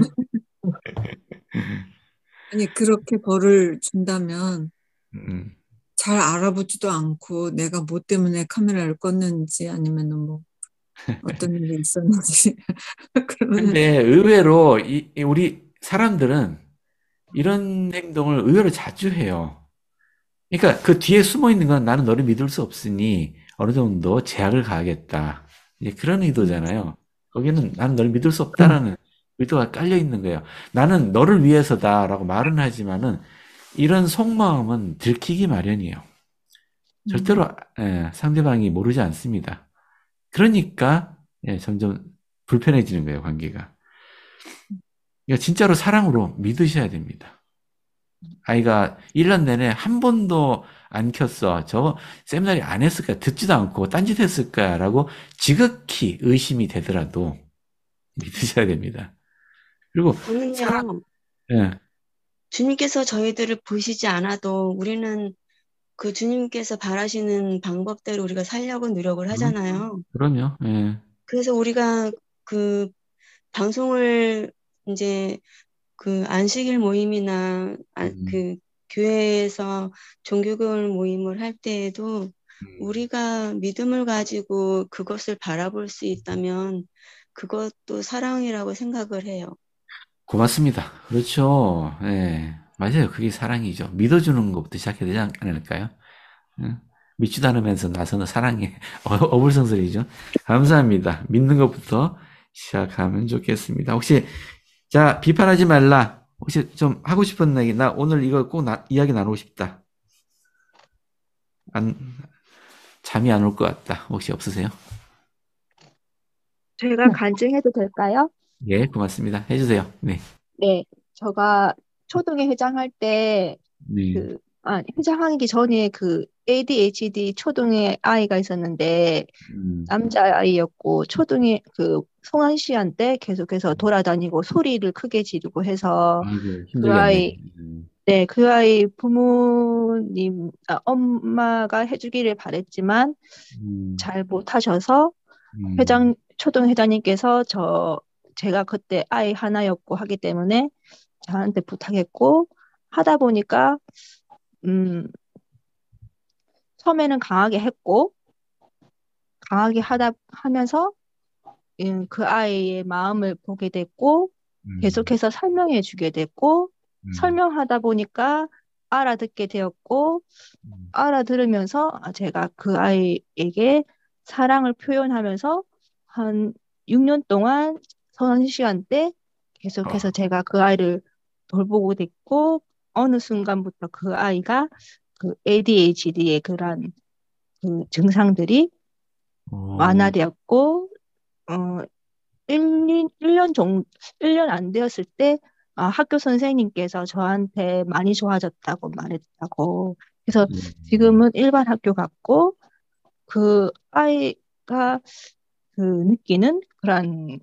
아니, 그렇게 벌을 준다면 잘 알아보지도 않고 내가 뭐 때문에 카메라를 껐는지 아니면은 뭐 어떤 일이 있었는지. 근데 의외로 우리 사람들은 이런 행동을 의외로 자주 해요. 그러니까 그 뒤에 숨어 있는 건 나는 너를 믿을 수 없으니 어느 정도 제약을 가하겠다. 이제 그런 의도잖아요. 거기는 나는 너를 믿을 수 없다라는 의도가 깔려 있는 거예요. 나는 너를 위해서다라고 말은 하지만은 이런 속마음은 들키기 마련이에요. 절대로 상대방이 모르지 않습니다. 그러니까 점점 불편해지는 거예요, 관계가. 그러니까 진짜로 사랑으로 믿으셔야 됩니다. 아이가 1년 내내 한 번도 안 켰어. 저 세미나리 안 했을까? 듣지도 않고 딴짓 했을까? 라고 지극히 의심이 되더라도 믿으셔야 됩니다. 그리고 저는요, 주님께서 저희들을 보시지 않아도 우리는 그 주님께서 바라시는 방법대로 우리가 살려고 노력을 하잖아요. 그럼요. 그래서 우리가 그 방송을 이제 그 안식일 모임이나 그 교회에서 종교교훈 모임을 할 때에도 우리가 믿음을 가지고 그것을 바라볼 수 있다면 그것도 사랑이라고 생각을 해요. 고맙습니다. 그렇죠. 맞아요. 그게 사랑이죠. 믿어주는 것부터 시작해야 되지 않을까요? 믿지도 않으면서 나서는 사랑의 어불성설이죠. 감사합니다. 믿는 것부터 시작하면 좋겠습니다. 혹시 자, 비판하지 말라. 혹시 좀 하고 싶은 얘기, 나 오늘 이거 꼭 이야기 나누고 싶다. 잠이 안 올 것 같다. 혹시 없으세요? 제가 간증해도 될까요? 예, 고맙습니다. 해주세요. 네. 네, 제가 초등에 회장할 때 회장하기 전에 그 ADHD 초등에 아이가 있었는데 남자아이였고 초등에 그 송환시한 때 계속해서 돌아다니고 소리를 크게 지르고 해서 그 아이 부모님 엄마가 해주기를 바랬지만 잘 못하셔서 초등 회장님께서 제가 그때 아이 하나였고 하기 때문에 저한테 부탁했고, 하다 보니까 처음에는 강하게 했고, 강하게 하면서 그 아이의 마음을 보게 됐고, 계속해서 설명해 주게 됐고, 설명하다 보니까 알아듣게 되었고, 알아들으면서 제가 그 아이에게 사랑을 표현하면서 한 6년 동안 30시간대 계속해서 제가 그 아이를 돌보고 됐고, 어느 순간부터 그 아이가 그 ADHD의 그런 그 증상들이 완화되었고, 1년 안 되었을 때 학교 선생님께서 저한테 많이 좋아졌다고 말했다고. 그래서 지금은 일반 학교 갔고, 그 아이가 그 느끼는 그런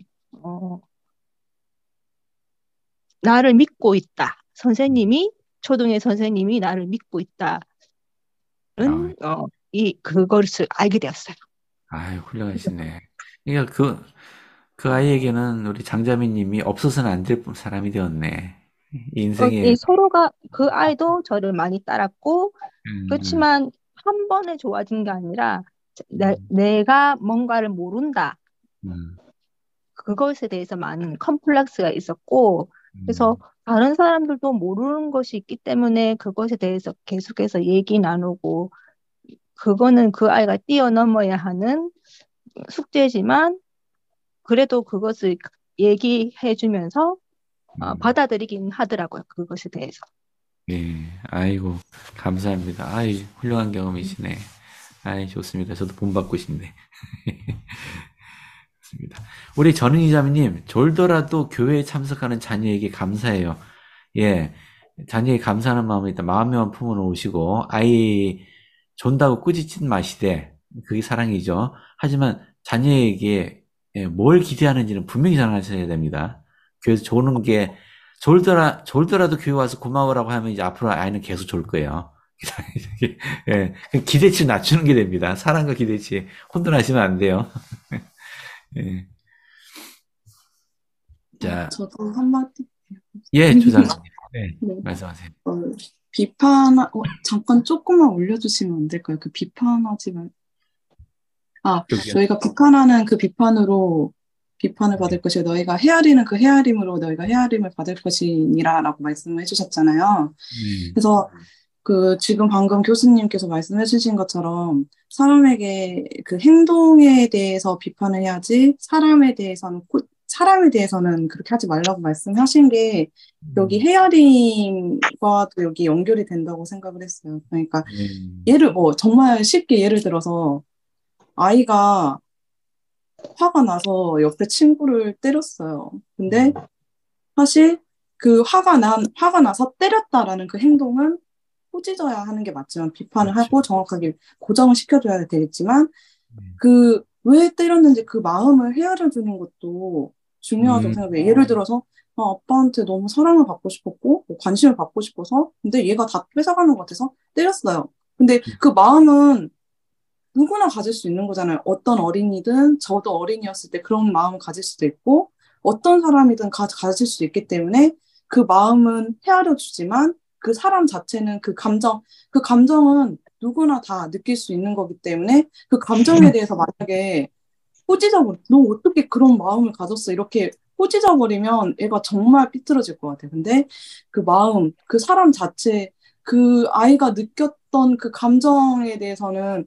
나를 믿고 있다. 초등의 선생님이 나를 믿고 있다는 그것을 알게 되었어요. 아유, 훌륭하시네. 그러니까 그 아이에게는 우리 장자매님이 없어서는 안 될 사람이 되었네. 인생에. 서로가 그 아이도 저를 많이 따랐고, 그렇지만 한 번에 좋아진 게 아니라 내가 뭔가를 모른다. 그것에 대해서 많은 컴플렉스가 있었고, 그래서 다른 사람들도 모르는 것이 있기 때문에 그것에 대해서 계속해서 얘기 나누고, 그거는 그 아이가 뛰어넘어야 하는 숙제지만, 그래도 그것을 얘기해 주면서 받아들이긴 하더라고요. 그것에 대해서. 예, 아이고, 감사합니다. 아이, 훌륭한 경험이시네. 아이, 좋습니다. 저도 본받고 싶네. 좋습니다. 우리 전은희 자매님, 졸더라도 교회에 참석하는 자녀에게 감사해요. 예, 자녀에게 감사하는 마음이 있다. 마음에만 품어놓으시고, 아이 존다고 꾸짖지 마시되, 그게 사랑이죠. 하지만 자녀에게 뭘 기대하는지는 분명히 전하셔야 됩니다. 교회에서 조는 게, 졸더라도 교회 와서 고마워라고 하면 이제 앞으로 아이는 계속 졸 거예요. 예, 기대치를 낮추는 게 됩니다. 사랑과 기대치 혼돈하시면 안 돼요. 예. 자, 저도 한마디. 예, 주사님. 네, 네. 말씀하세요. 잠깐 조금만 올려주시면 안 될까요? 그 비판하지 말. 저기요. 저희가 비판하는 그 비판으로 비판을 받을 것이요 너희가 헤아리는 그 헤아림으로 너희가 헤아림을 받을 것이니라라고 말씀을 해주셨잖아요. 그래서 지금 방금 교수님께서 말씀해 주신 것처럼 사람에게 그 행동에 대해서 비판을 해야지 사람에 대해서는 그렇게 하지 말라고 말씀하신 게 여기 헤아림과 또 여기 연결이 된다고 생각을 했어요. 그러니까 정말 쉽게 예를 들어서 아이가 화가 나서 옆에 친구를 때렸어요. 근데 사실 그 화가 나서 때렸다라는 그 행동은 꾸짖어야 하는 게 맞지만 비판을 하고 정확하게 고정을 시켜줘야 되겠지만 왜 때렸는지 그 마음을 헤아려 주는 것도 중요하다고 생각해요. 예를 들어서 아빠한테 너무 사랑을 받고 싶었고 관심을 받고 싶어서 근데 얘가 다 뺏어가는 것 같아서 때렸어요. 근데 그 마음은 누구나 가질 수 있는 거잖아요. 어떤 어린이든 저도 어린이였을 때 그런 마음을 가질 수도 있고 어떤 사람이든 가질 수 있기 때문에 그 마음은 헤아려 주지만 그 사람 자체는 그 감정은 누구나 다 느낄 수 있는 거기 때문에 그 감정에 대해서 만약에 너 어떻게 그런 마음을 가졌어? 이렇게 꾸짖어버리면 애가 정말 삐뚤어질 것 같아요. 근데 그 마음, 그 사람 자체, 그 아이가 느꼈던 그 감정에 대해서는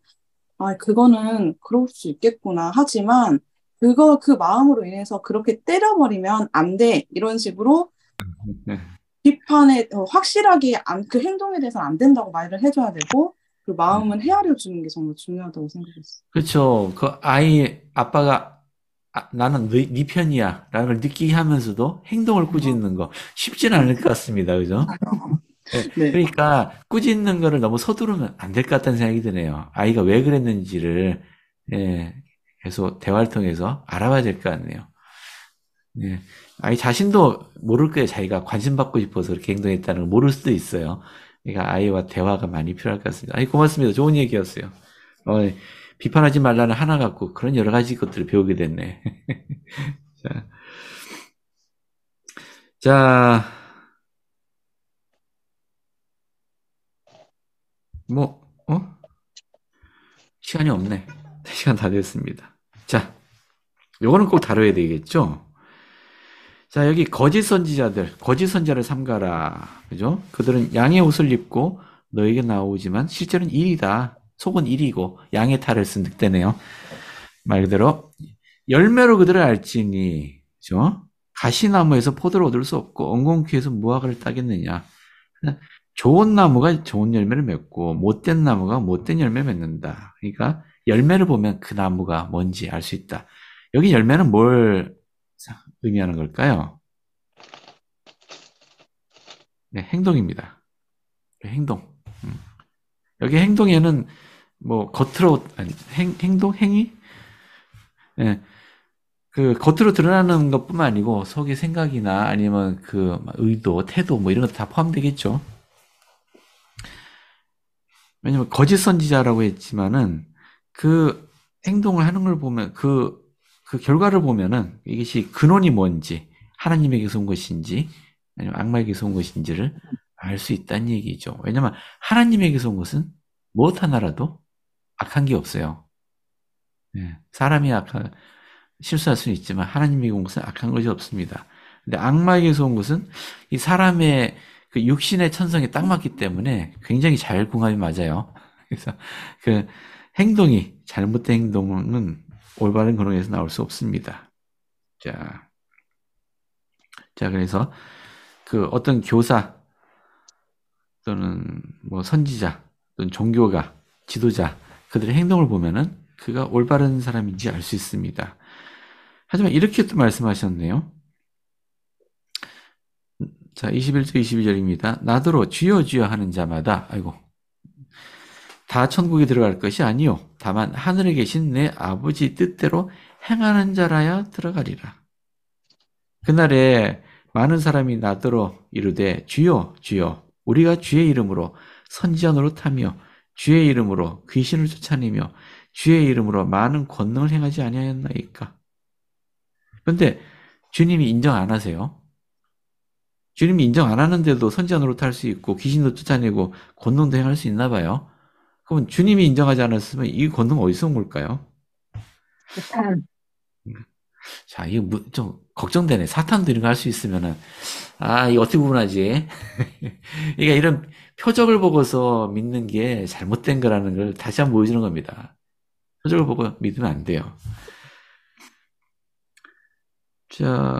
그거는 그럴 수 있겠구나 하지만 그 마음으로 인해서 그렇게 때려버리면 안 돼. 이런 식으로 비판에 확실하게 그 행동에 대해서는 안 된다고 말을 해줘야 되고 그 마음은 헤아려 주는 게 정말 중요하다고 생각했어요. 그렇죠. 그 아빠가 나는 네 편이야 라는 걸 느끼게 하면서도 행동을 꾸짖는 거 쉽지는 않을 것 같습니다. 그죠? 네. 그러니까 꾸짖는 거를 너무 서두르면 안 될 것 같다는 생각이 드네요. 아이가 왜 그랬는지를 계속 대화를 통해서 알아봐야 될 것 같네요. 네. 아이 자신도 모를 거예요. 자기가 관심 받고 싶어서 그렇게 행동했다는 걸 모를 수도 있어요. 그러니까 아이와 대화가 많이 필요할 것 같습니다. 고맙습니다. 좋은 얘기였어요. 비판하지 말라는 하나 갖고 그런 여러 가지 것들을 배우게 됐네. 자, 뭐, 시간이 없네. 시간 다 됐습니다. 자, 요거는 꼭 다뤄야 되겠죠? 자, 여기 거짓 선지자들, 거짓 선지자를 삼가라. 그죠? 그들은 양의 옷을 입고 너에게 나오지만 실제로는 일이다. 속은 일이고 양의 탈을 쓴 늑대네요. 말 그대로 열매로 그들을 알지니, 그죠? 가시나무에서 포도를 얻을 수 없고 엉겅퀴에서 무화과를 따겠느냐. 좋은 나무가 좋은 열매를 맺고 못된 나무가 못된 열매를 맺는다. 그러니까 열매를 보면 그 나무가 뭔지 알 수 있다. 여기 열매는 뭘 의미하는 걸까요? 네, 행동입니다. 행동. 여기 행동에는 뭐 겉으로 아니, 행동 행위? 네, 그 겉으로 드러나는 것뿐만 아니고 속의 생각이나 아니면 그 의도, 태도 뭐 이런 것도 다 포함되겠죠. 왜냐면 거짓 선지자라고 했지만은 그 행동을 하는 걸 보면 그 결과를 보면은 이것이 근원이 뭔지 하나님에게서 온 것인지 아니면 악마에게서 온 것인지를 알 수 있다는 얘기죠. 왜냐면 하나님에게서 온 것은 무엇 하나라도 악한 게 없어요. 네, 사람이 실수할 수는 있지만 하나님에게 온 것은 악한 것이 없습니다. 근데 악마에게서 온 것은 이 사람의 그 육신의 천성에 딱 맞기 때문에 굉장히 잘 궁합이 맞아요. 그래서 그 행동이 잘못된 행동은 올바른 근원에서 나올 수 없습니다. 자, 그래서 그 어떤 교사 또는 뭐 선지자 또는 종교가 지도자 그들의 행동을 보면은 그가 올바른 사람인지 알 수 있습니다. 하지만 이렇게 또 말씀하셨네요. 자, 21절 22절입니다. 나더러 주여 주여 하는 자마다 다 천국에 들어갈 것이 아니요 다만 하늘에 계신 내 아버지 뜻대로 행하는 자라야 들어가리라. 그날에 많은 사람이 나더러 이르되 주여 주여 우리가 주의 이름으로 선지자 노릇하며 주의 이름으로 귀신을 쫓아내며 주의 이름으로 많은 권능을 행하지 아니하였나이까. 그런데 주님이 인정 안 하세요. 주님이 인정 안 하는데도 선지자 노릇할 수 있고 귀신도 쫓아내고 권능도 행할 수 있나 봐요. 그럼 주님이 인정하지 않았으면 이 권능 어디서 온 걸까요? 자, 이거 좀 걱정되네. 사탄도 이런 거 할 수 있으면은, 이거 어떻게 구분하지? 그러니까 이런 표적을 보고서 믿는 게 잘못된 거라는 걸 다시 한번 보여주는 겁니다. 표적을 보고 믿으면 안 돼요. 자,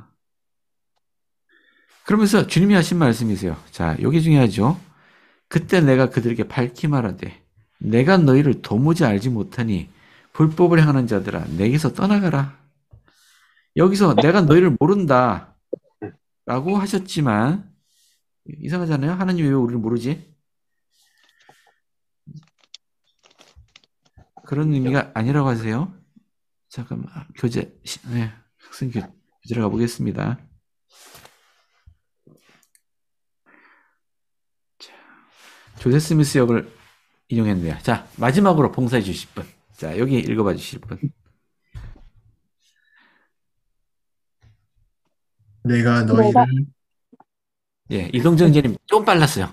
그러면서 주님이 하신 말씀이세요. 자, 여기 중요하죠. 그때 내가 그들에게 밝히 말하되 내가 너희를 도무지 알지 못하니 불법을 행하는 자들아 내게서 떠나가라. 여기서 내가 너희를 모른다 라고 하셨지만 이상하잖아요. 하나님이 왜 우리를 모르지? 그런 의미가 아니라고 하세요. 잠깐만 학생 교재로 가보겠습니다. 자, 조세 스미스 역을 인용했네요. 자, 마지막으로 봉사해 주실 분. 자, 여기 읽어봐 주실 분. 내가 너희를 예, 이동정 제님 좀 빨랐어요.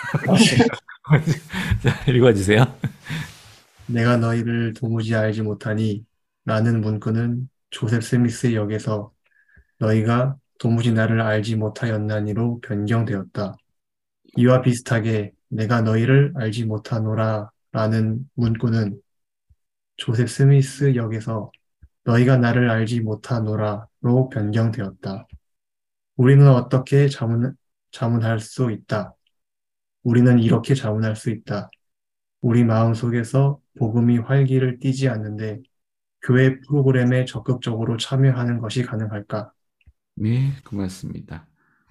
자, 읽어주세요. 내가 너희를 도무지 알지 못하니 라는 문구는 조셉 스미스 역에서 너희가 도무지 나를 알지 못하였나니로 변경되었다. 이와 비슷하게 내가 너희를 알지 못하노라 라는 문구는 조셉 스미스 역에서 너희가 나를 알지 못하노라로 변경되었다. 우리는 어떻게 자문할 수 있다. 우리는 이렇게 자문할 수 있다. 우리 마음속에서 복음이 활기를 띠지 않는데 교회 프로그램에 적극적으로 참여하는 것이 가능할까? 네, 고맙습니다.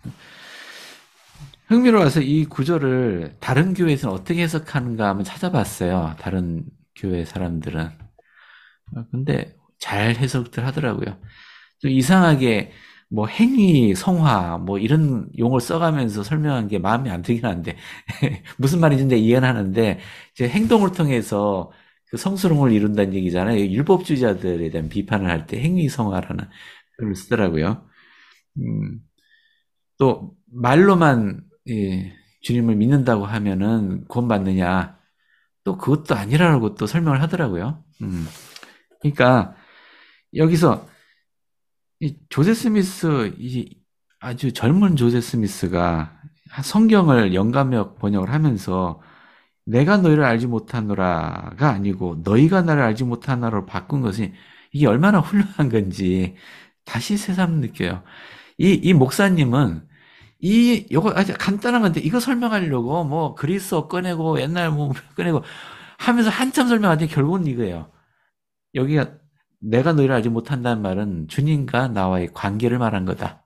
흥미로워서 이 구절을 다른 교회에서는 어떻게 해석하는가 한번 찾아봤어요. 다른 교회 사람들은. 근데 잘 해석들 하더라고요. 좀 이상하게 뭐 행위, 성화 뭐 이런 용어를 써가면서 설명한 게 마음에 안 들긴 한데 무슨 말인지 이해는 하는데 이제 행동을 통해서 그 성스러움을 이룬다는 얘기잖아요. 율법주의자들에 대한 비판을 할 때 행위 성화라는 걸 쓰더라고요. 또 말로만 주님을 믿는다고 하면은 구원받느냐? 또 그것도 아니라고 또 설명을 하더라고요. 그러니까 여기서 이 조세 스미스, 이 아주 젊은 조세 스미스가 성경을 영감역 번역을 하면서 내가 너희를 알지 못하노라가 아니고 너희가 나를 알지 못하노라로 바꾼 것이 이게 얼마나 훌륭한 건지 다시 새삼 느껴요. 이 목사님은 요거 아주 간단한 건데 이거 설명하려고 뭐 그리스어 꺼내고 옛날 뭐 꺼내고 하면서 한참 설명하더니 결국은 이거예요. 여기가 내가 너희를 알지 못한다는 말은 주님과 나와의 관계를 말한 거다.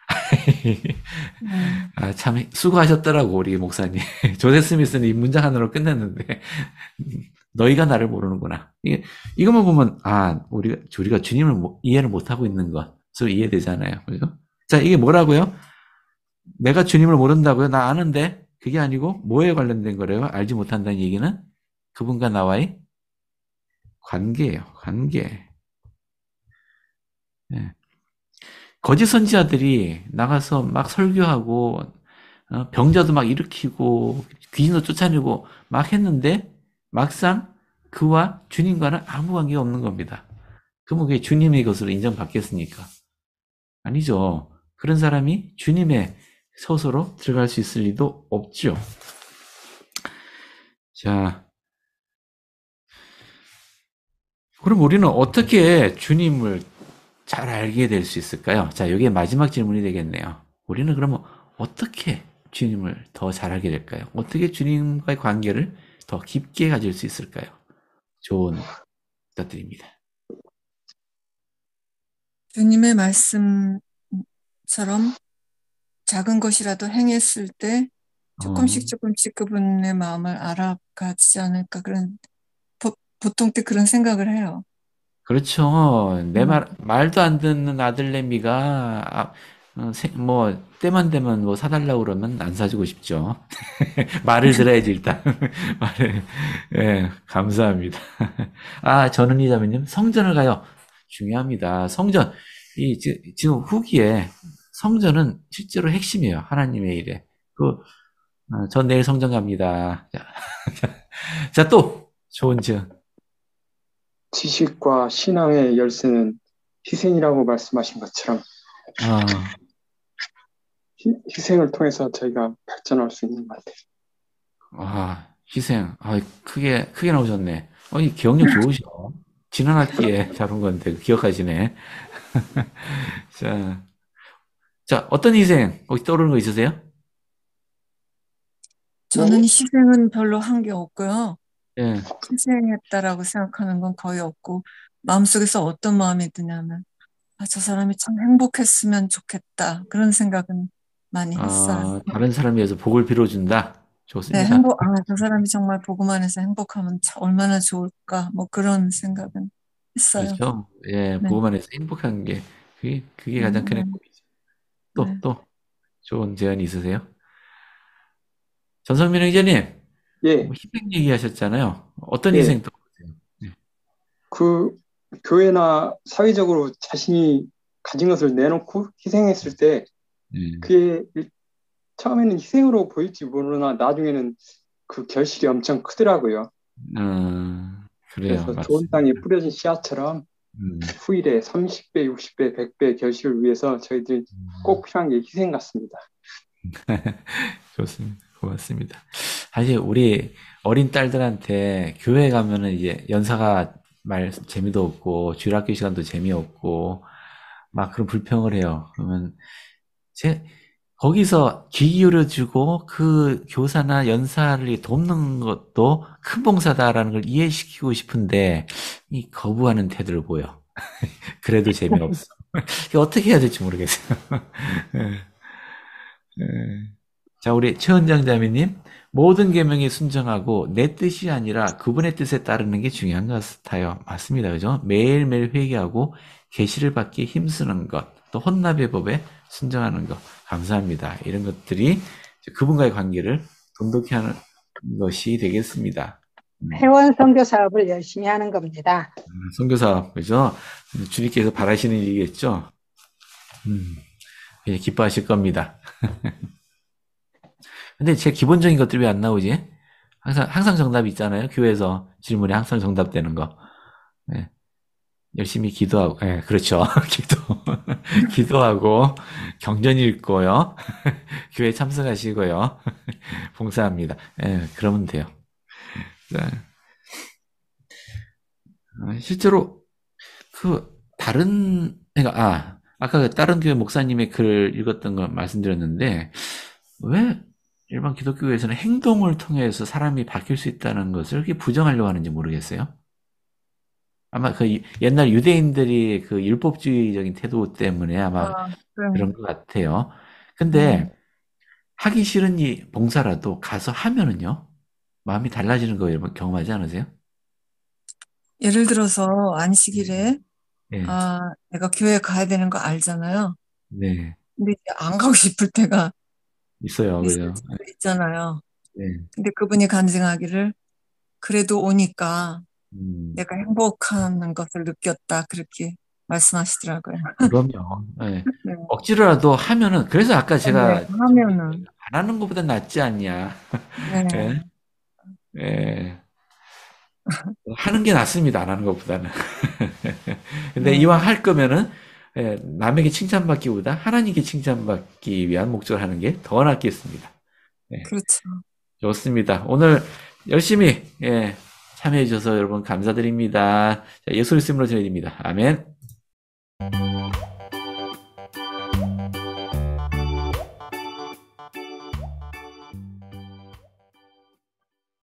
아, 참 수고하셨더라고 우리 목사님. 조세 스미스는 이 문장 하나로 끝냈는데 너희가 나를 모르는구나. 이것만 보면 우리가 주님을 이해를 못하고 있는 것으로 이해되잖아요. 그죠? 자, 이게 뭐라고요? 내가 주님을 모른다고요? 나 아는데 그게 아니고 뭐에 관련된 거래요? 알지 못한다는 얘기는 그분과 나와의 관계예요. 관계. 네. 거짓 선지자들이 나가서 막 설교하고 병자도 막 일으키고 귀신도 쫓아내고 막 했는데 막상 그와 주님과는 아무 관계가 없는 겁니다. 그러면 그게 주님의 것으로 인정받겠습니까? 아니죠. 그런 사람이 주님의 서소로 들어갈 수 있을 리도 없죠. 자, 그럼 우리는 어떻게 주님을 잘 알게 될 수 있을까요? 자, 이게 마지막 질문이 되겠네요. 우리는 그러면 어떻게 주님을 더 잘 알게 될까요? 어떻게 주님과의 관계를 더 깊게 가질 수 있을까요? 좋은 부탁드립니다. 주님의 말씀처럼 작은 것이라도 행했을 때 조금씩 그분의 마음을 알아가지 않을까 그런 보통 때 그런 생각을 해요. 그렇죠. 내 말도 안 듣는 아들내미가 뭐 때만 되면 뭐 사달라고 그러면 안 사주고 싶죠. 말을 들어야지 일단. 말을. 예, 감사합니다. 전은희 자매님, 성전을 가요. 중요합니다. 성전. 지금 후기에 성전은 실제로 핵심이에요. 하나님의 일에. 전 내일 성전 갑니다. 자, 또 좋은 지은. 지식과 신앙의 열쇠는 희생이라고 말씀하신 것처럼 희생을 통해서 저희가 발전할 수 있는 것 같아요. 희생. 크게 나오셨네. 이 기억력 좋으셔. 지난 학기에 잘 온 건데 기억하시네. 자, 어떤 희생 혹시 떠오르는 거 있으세요? 저는 희생은 별로 한 게 없고요. 예. 희생했다라고 생각하는 건 거의 없고 마음속에서 어떤 마음이 드냐면 저 사람이 참 행복했으면 좋겠다 그런 생각은 많이 했어요. 다른 사람에 의해서 복을 빌어준다. 좋습니다. 네, 저 사람이 정말 보고만 해서 행복하면 얼마나 좋을까 뭐 그런 생각은 했어요. 그렇죠. 예, 네. 보고만 해서 행복한 게 그게 가장 큰 행복이죠. 또 좋은 제안이 있으세요? 전성민 의원님. 예. 희생 얘기하셨잖아요. 어떤 예. 희생 떠오르세요? 예. 그 교회나 사회적으로 자신이 가진 것을 내놓고 희생했을 때 그게 처음에는 희생으로 보일지 모르나 나중에는 그 결실이 엄청 크더라고요. 그래요. 그래서 맞습니다. 좋은 땅에 뿌려진 씨앗처럼 후일에 30배, 60배, 100배 결실을 위해서 저희들이 꼭 필요한 게 희생 같습니다. 좋습니다. 고맙습니다. 사실 우리 어린 딸들한테 교회 가면은 이제 연사가 말 재미도 없고 주일학교 시간도 재미없고 막 그런 불평을 해요. 그러면 거기서 귀 기울여주고 그 교사나 연사를 돕는 것도 큰 봉사다라는 걸 이해시키고 싶은데 이 거부하는 태도를 보여. 그래도 재미없어. 어떻게 해야 될지 모르겠어요. 자, 우리 최은정 자매님, 모든 계명에 순종하고 내 뜻이 아니라 그분의 뜻에 따르는 게 중요한 것 같아요. 맞습니다, 그죠? 매일매일 회개하고 계시를 받기 힘쓰는 것, 또 혼납의 법에 순종하는 것, 감사합니다. 이런 것들이 그분과의 관계를 돈독히 하는 것이 되겠습니다. 회원 선교 사업을 열심히 하는 겁니다. 선교 사업, 그죠? 주님께서 바라시는 일이겠죠? 기뻐하실 겁니다. 근데 제 기본적인 것들이 왜 안 나오지? 항상 정답이 있잖아요. 교회에서 질문에 항상 정답되는 거. 예. 열심히 기도하고, 예, 그렇죠. 기도하고, 경전 읽고요. 교회 참석하시고요. 봉사합니다. 예, 그러면 돼요. 네. 실제로, 그러니까, 아까 그 다른 교회 목사님의 글을 읽었던 거 말씀드렸는데, 왜 일반 기독교에서는 행동을 통해서 사람이 바뀔 수 있다는 것을 그렇게 부정하려고 하는지 모르겠어요. 아마 그 옛날 유대인들이 그 율법주의적인 태도 때문에 아마 그런 것 같아요. 근데 하기 싫은 이 봉사라도 가서 하면은요, 마음이 달라지는 거 여러분 경험하지 않으세요? 예를 들어서 안식일에 네. 내가 교회 가야 되는 거 알잖아요. 네. 근데 이제 안 가고 싶을 때가 있어요. 그죠? 있잖아요. 네. 근데 그분이 간증하기를 그래도 오니까 내가 행복한 것을 느꼈다. 그렇게 말씀하시더라고요. 그럼요. 네. 네. 억지로라도 하면은, 그래서 아까 제가 하면은 안 하는 것보다 낫지 않냐. 네. 예. 예. 하는 게 낫습니다. 안 하는 것보다는. 근데 이왕 할 거면은, 예, 남에게 칭찬받기보다 하나님께 칭찬받기 위한 목적을 하는 게 더 낫겠습니다. 예. 그렇죠. 좋습니다. 오늘 열심히, 예, 참여해 주셔서 여러분 감사드립니다. 자, 예수 이름으로 전해드립니다. 아멘.